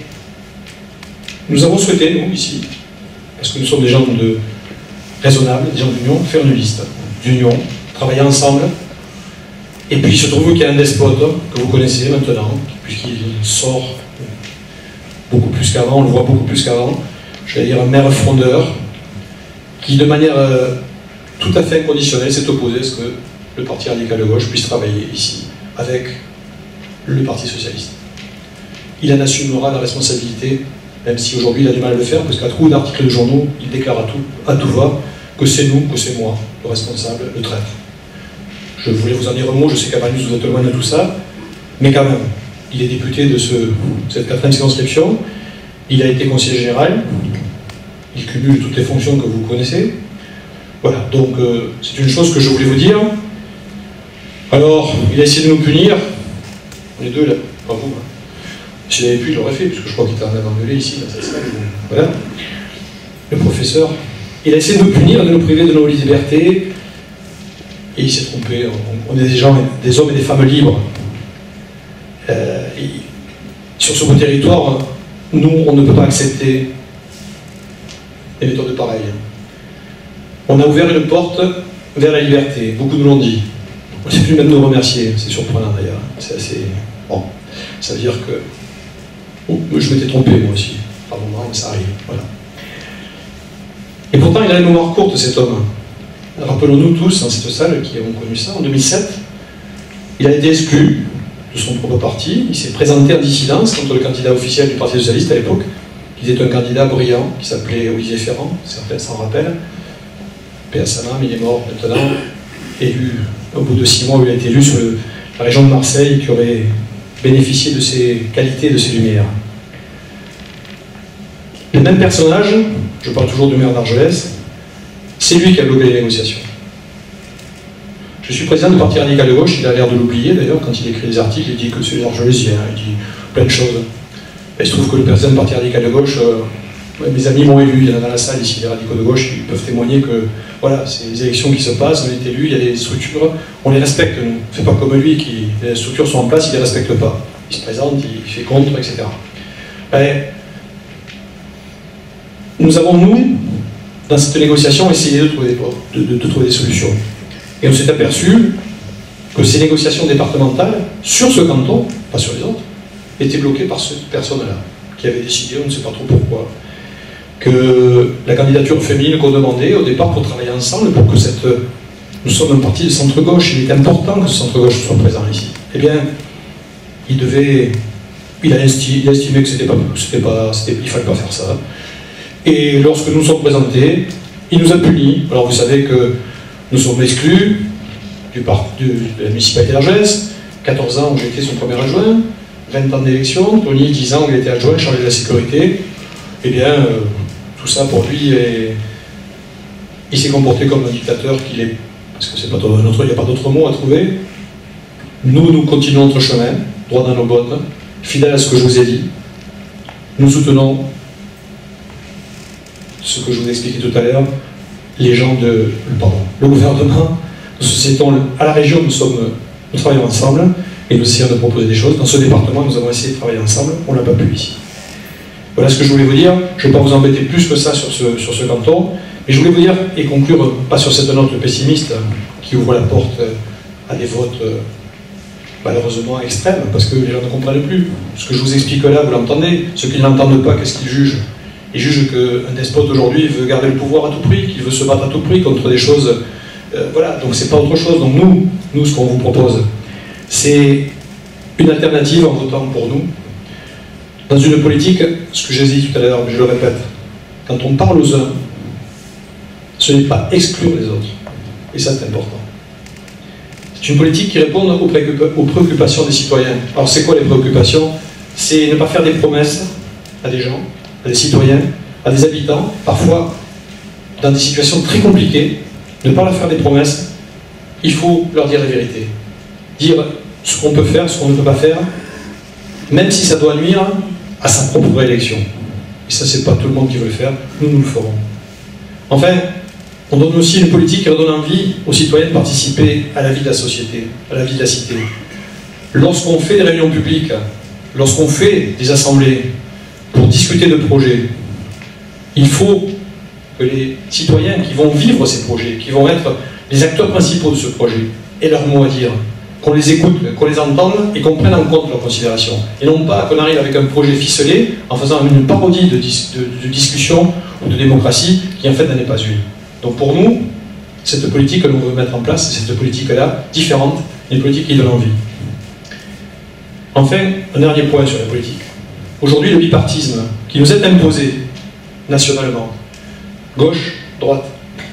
nous avons souhaité, nous, ici, parce que nous sommes des gens raisonnables, des gens d'union, faire une liste d'union, travailler ensemble. Et puis il se trouve qu'il y a un despote que vous connaissez maintenant, puisqu'il sort beaucoup plus qu'avant, on le voit beaucoup plus qu'avant, je vais dire un maire frondeur, qui de manière tout à fait inconditionnelle s'est opposé à ce que le Parti radical de gauche puisse travailler ici avec le Parti socialiste. Il en assumera la responsabilité, même si aujourd'hui il a du mal à le faire, parce qu'à trop d'articles de journaux, il déclare à tout va que c'est nous, que c'est moi, le responsable, le traître. Je voulais vous en dire un mot, je sais qu'à Marius vous êtes loin de tout ça, mais quand même, il est député de cette 4e circonscription, il a été conseiller général, il cumule toutes les fonctions que vous connaissez. Voilà, donc c'est une chose que je voulais vous dire. Alors, il a essayé de nous punir, les deux là, pas vous. Hein. S'il avait pu, il l'aurait fait, puisque je crois qu'il était en aveuglé ici, dans cette salle. Voilà, le professeur. Il a essayé de nous punir, de nous priver de nos libertés, et il s'est trompé. On est des gens, des hommes et des femmes libres. sur ce beau territoire, nous, on ne peut pas accepter des méthodes pareilles. On a ouvert une porte vers la liberté, beaucoup nous l'ont dit. On ne sait plus même nous remercier, c'est surprenant d'ailleurs. C'est assez... Bon, ça veut dire que... Oh, je m'étais trompé moi aussi, par moment, mais ça arrive, voilà. Et pourtant, il a une mémoire courte, cet homme. Rappelons-nous tous, dans cette salle, qui ont connu ça, en 2007, il a été exclu de son propre parti, il s'est présenté en dissidence contre le candidat officiel du Parti Socialiste à l'époque, qui était un candidat brillant, qui s'appelait Olivier Ferrand, certains s'en rappellent, paix à sa âme, il est mort maintenant, élu, au bout de 6 mois où il a été élu sur la région de Marseille, qui aurait bénéficié de ses qualités et de ses lumières. Les mêmes personnages, je parle toujours du maire d'Argelès, c'est lui qui a bloqué les négociations. Je suis président du Parti radical de gauche, il a l'air de l'oublier d'ailleurs, quand il écrit des articles, il dit que c'est les Argelésiens, il dit plein de choses. Et il se trouve que le président du Parti radical de gauche, mes amis m'ont élu, il y en a dans la salle ici, les radicaux de gauche, ils peuvent témoigner que voilà, c'est les élections qui se passent, on est élu, il y a des structures, on les respecte, nous. On ne fait pas comme lui, qui, les structures sont en place, il ne les respecte pas. Il se présente, il fait contre, etc. Et nous avons, nous, dans cette négociation, essayé de trouver des solutions. Et on s'est aperçu que ces négociations départementales, sur ce canton, pas sur les autres, étaient bloquées par cette personne-là, qui avait décidé, on ne sait pas trop pourquoi, que la candidature féminine qu'on demandait au départ pour travailler ensemble, pour que cette... Nous sommes un parti de centre-gauche, il est important que ce centre-gauche soit présent ici. Eh bien, il a estimé que il ne fallait pas faire ça. Et lorsque nous sommes présentés, il nous a punis. Alors vous savez que nous sommes exclus de la municipalité d'Argelès, 14 ans où j'ai été son premier adjoint, 20 ans d'élection, Tony 10 ans où il était adjoint, chargé de la sécurité. Eh bien, tout ça pour lui, il s'est comporté comme un dictateur qu'il est, parce que c'est pas il n'y a pas d'autre mot à trouver. Nous continuons notre chemin, droit dans nos bottes, fidèles à ce que je vous ai dit. Nous soutenons ce que je vous ai expliqué tout à l'heure, les gens le gouvernement, à la région, nous travaillons ensemble et nous essayons de proposer des choses. Dans ce département, nous avons essayé de travailler ensemble, on n'a pas pu ici. Voilà ce que je voulais vous dire. Je ne vais pas vous embêter plus que ça sur ce canton, mais je voulais vous dire, et conclure, pas sur cette note pessimiste qui ouvre la porte à des votes malheureusement extrêmes, parce que les gens ne comprennent plus. Ce que je vous explique là, vous l'entendez. Ceux qui ne l'entendent pas, qu'est-ce qu'ils jugent? Ils jugent qu'un despote aujourd'hui veut garder le pouvoir à tout prix, qu'il veut se battre à tout prix contre des choses... voilà, donc c'est pas autre chose. Donc nous ce qu'on vous propose, c'est une alternative en votant pour nous. Dans une politique, ce que j'ai dit tout à l'heure, mais je le répète, quand on parle aux uns, ce n'est pas exclure les autres. Et ça, c'est important. C'est une politique qui répond aux préoccupations des citoyens. Alors c'est quoi les préoccupations? C'est ne pas faire des promesses à des gens, à des citoyens, à des habitants, parfois dans des situations très compliquées, ne pas leur faire des promesses. Il faut leur dire la vérité. Dire ce qu'on peut faire, ce qu'on ne peut pas faire, même si ça doit nuire à sa propre réélection. Et ça, c'est pas tout le monde qui veut le faire, nous le ferons. Enfin, on donne aussi une politique qui redonne envie aux citoyens de participer à la vie de la société, à la vie de la cité. Lorsqu'on fait des réunions publiques, lorsqu'on fait des assemblées pour discuter de projets, il faut que les citoyens qui vont vivre ces projets, qui vont être les acteurs principaux de ce projet, aient leur mot à dire, qu'on les écoute, qu'on les entende et qu'on prenne en compte leurs considérations. Et non pas qu'on arrive avec un projet ficelé en faisant une parodie de discussion ou de démocratie qui en fait n'en est pas une. Donc pour nous, cette politique que l'on veut mettre en place, c'est cette politique-là, différente, une politique qui donne envie. Enfin, un dernier point sur la politique. Aujourd'hui, le bipartisme qui nous est imposé nationalement, gauche, droite,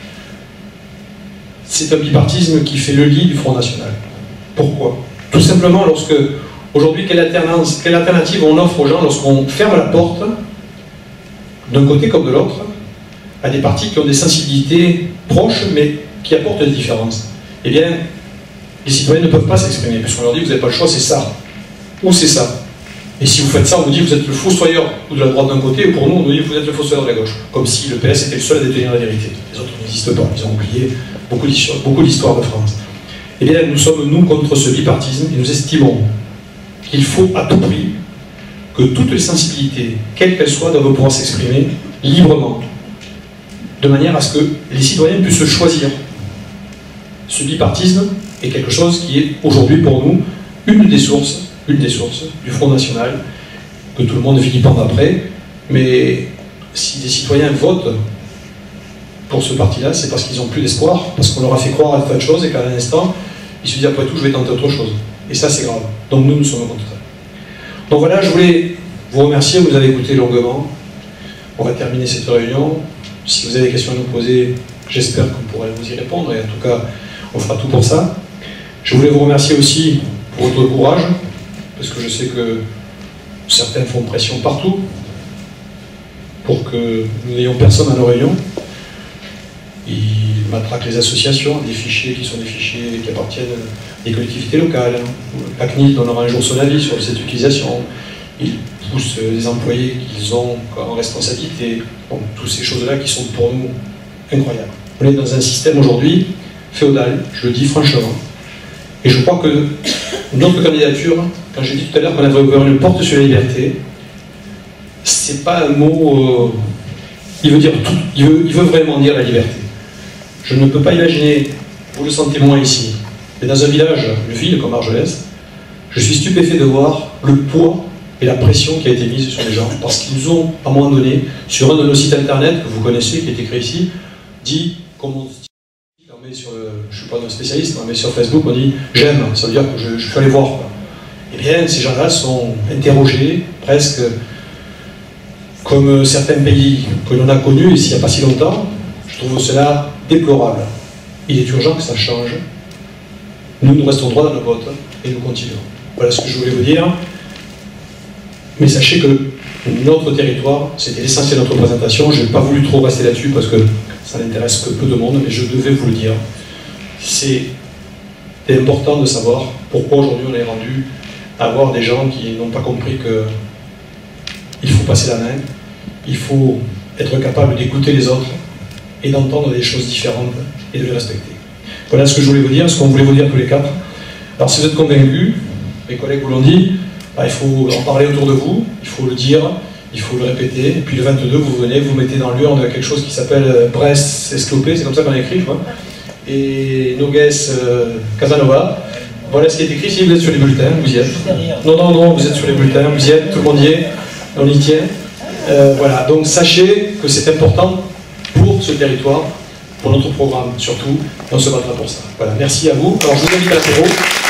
c'est un bipartisme qui fait le lit du Front National. Pourquoi? Tout simplement lorsque, aujourd'hui, quelle alternative on offre aux gens lorsqu'on ferme la porte, d'un côté comme de l'autre, à des partis qui ont des sensibilités proches, mais qui apportent des différences? Eh bien, les citoyens ne peuvent pas s'exprimer, puisqu'on leur dit, vous n'avez pas le choix, c'est ça, ou c'est ça. Et si vous faites ça, on vous dit, vous êtes le fossoyeur ou de la droite d'un côté, et pour nous, on nous dit, vous êtes le fossoyeur de la gauche. Comme si le PS était le seul à détenir la vérité. Les autres n'existent pas, ils ont oublié beaucoup d'histoires de France. Eh bien, nous sommes, nous, contre ce bipartisme, et nous estimons qu'il faut à tout prix que toutes les sensibilités, quelles qu'elles soient, doivent pouvoir s'exprimer librement, de manière à ce que les citoyens puissent choisir. Ce bipartisme est quelque chose qui est aujourd'hui pour nous une des sources du Front National, que tout le monde vilipende après, mais si les citoyens votent pour ce parti-là, c'est parce qu'ils n'ont plus d'espoir, parce qu'on leur a fait croire à de tas de choses et qu'à l'instant, ils se disent après tout, je vais tenter autre chose. Et ça, c'est grave. Donc nous sommes au contraire. Donc voilà, je voulais vous remercier, vous avez écouté longuement. On va terminer cette réunion. Si vous avez des questions à nous poser, j'espère qu'on pourra vous y répondre, et en tout cas, on fera tout pour ça. Je voulais vous remercier aussi pour votre courage, parce que je sais que certains font pression partout pour que nous n'ayons personne à nos réunions. Ils matraquent les associations, des fichiers qui sont des fichiers qui appartiennent des collectivités locales. La CNIL donnera un jour son avis sur cette utilisation. Ils poussent les employés qu'ils ont en responsabilité. Donc, toutes ces choses-là qui sont pour nous incroyables. On est dans un système aujourd'hui féodal, je le dis franchement. Et je crois que notre candidature, quand j'ai dit tout à l'heure qu'on avait ouvert une porte sur la liberté, c'est pas un mot... il veut dire tout. Il veut vraiment dire la liberté. Je ne peux pas imaginer, vous le sentez moins ici, mais dans un village, une ville comme Argelès, je suis stupéfait de voir le poids et la pression qui a été mise sur les gens, parce qu'ils ont, à un moment donné, sur un de nos sites internet que vous connaissez, qui est écrit ici, dit, comme on dit, je ne suis pas un spécialiste, mais sur Facebook, on dit « j'aime », ça veut dire que je suis allé voir. Quoi. Eh bien, ces gens-là sont interrogés, presque comme certains pays que l'on a connus, ici il n'y a pas si longtemps. Je trouve cela déplorable. Il est urgent que ça change. Nous restons droits dans nos bottes et nous continuons. Voilà ce que je voulais vous dire. Mais sachez que notre territoire, c'était l'essentiel de notre présentation. Je n'ai pas voulu trop rester là-dessus parce que ça n'intéresse que peu de monde, mais je devais vous le dire. C'est important de savoir pourquoi aujourd'hui on est rendu à avoir des gens qui n'ont pas compris qu'il faut passer la main, il faut être capable d'écouter les autres et d'entendre des choses différentes et de les respecter. Voilà ce que je voulais vous dire, ce qu'on voulait vous dire tous les quatre. Alors si vous êtes convaincus, mes collègues vous l'ont dit, il faut en parler autour de vous, il faut le dire, il faut le répéter, et puis le 22, vous venez, vous mettez dans l'urne quelque chose qui s'appelle Brest Esclopé, c'est comme ça qu'on a écrit, je crois, et Nogues Casanova. Voilà ce qui est écrit, si vous êtes sur les bulletins, vous y êtes. Non, vous êtes sur les bulletins, vous y êtes, tout le monde y est, on y tient. Voilà, donc sachez que c'est important pour ce territoire, pour notre programme surtout, et on se battra pour ça. Voilà, merci à vous. Alors je vous invite à l'apéro.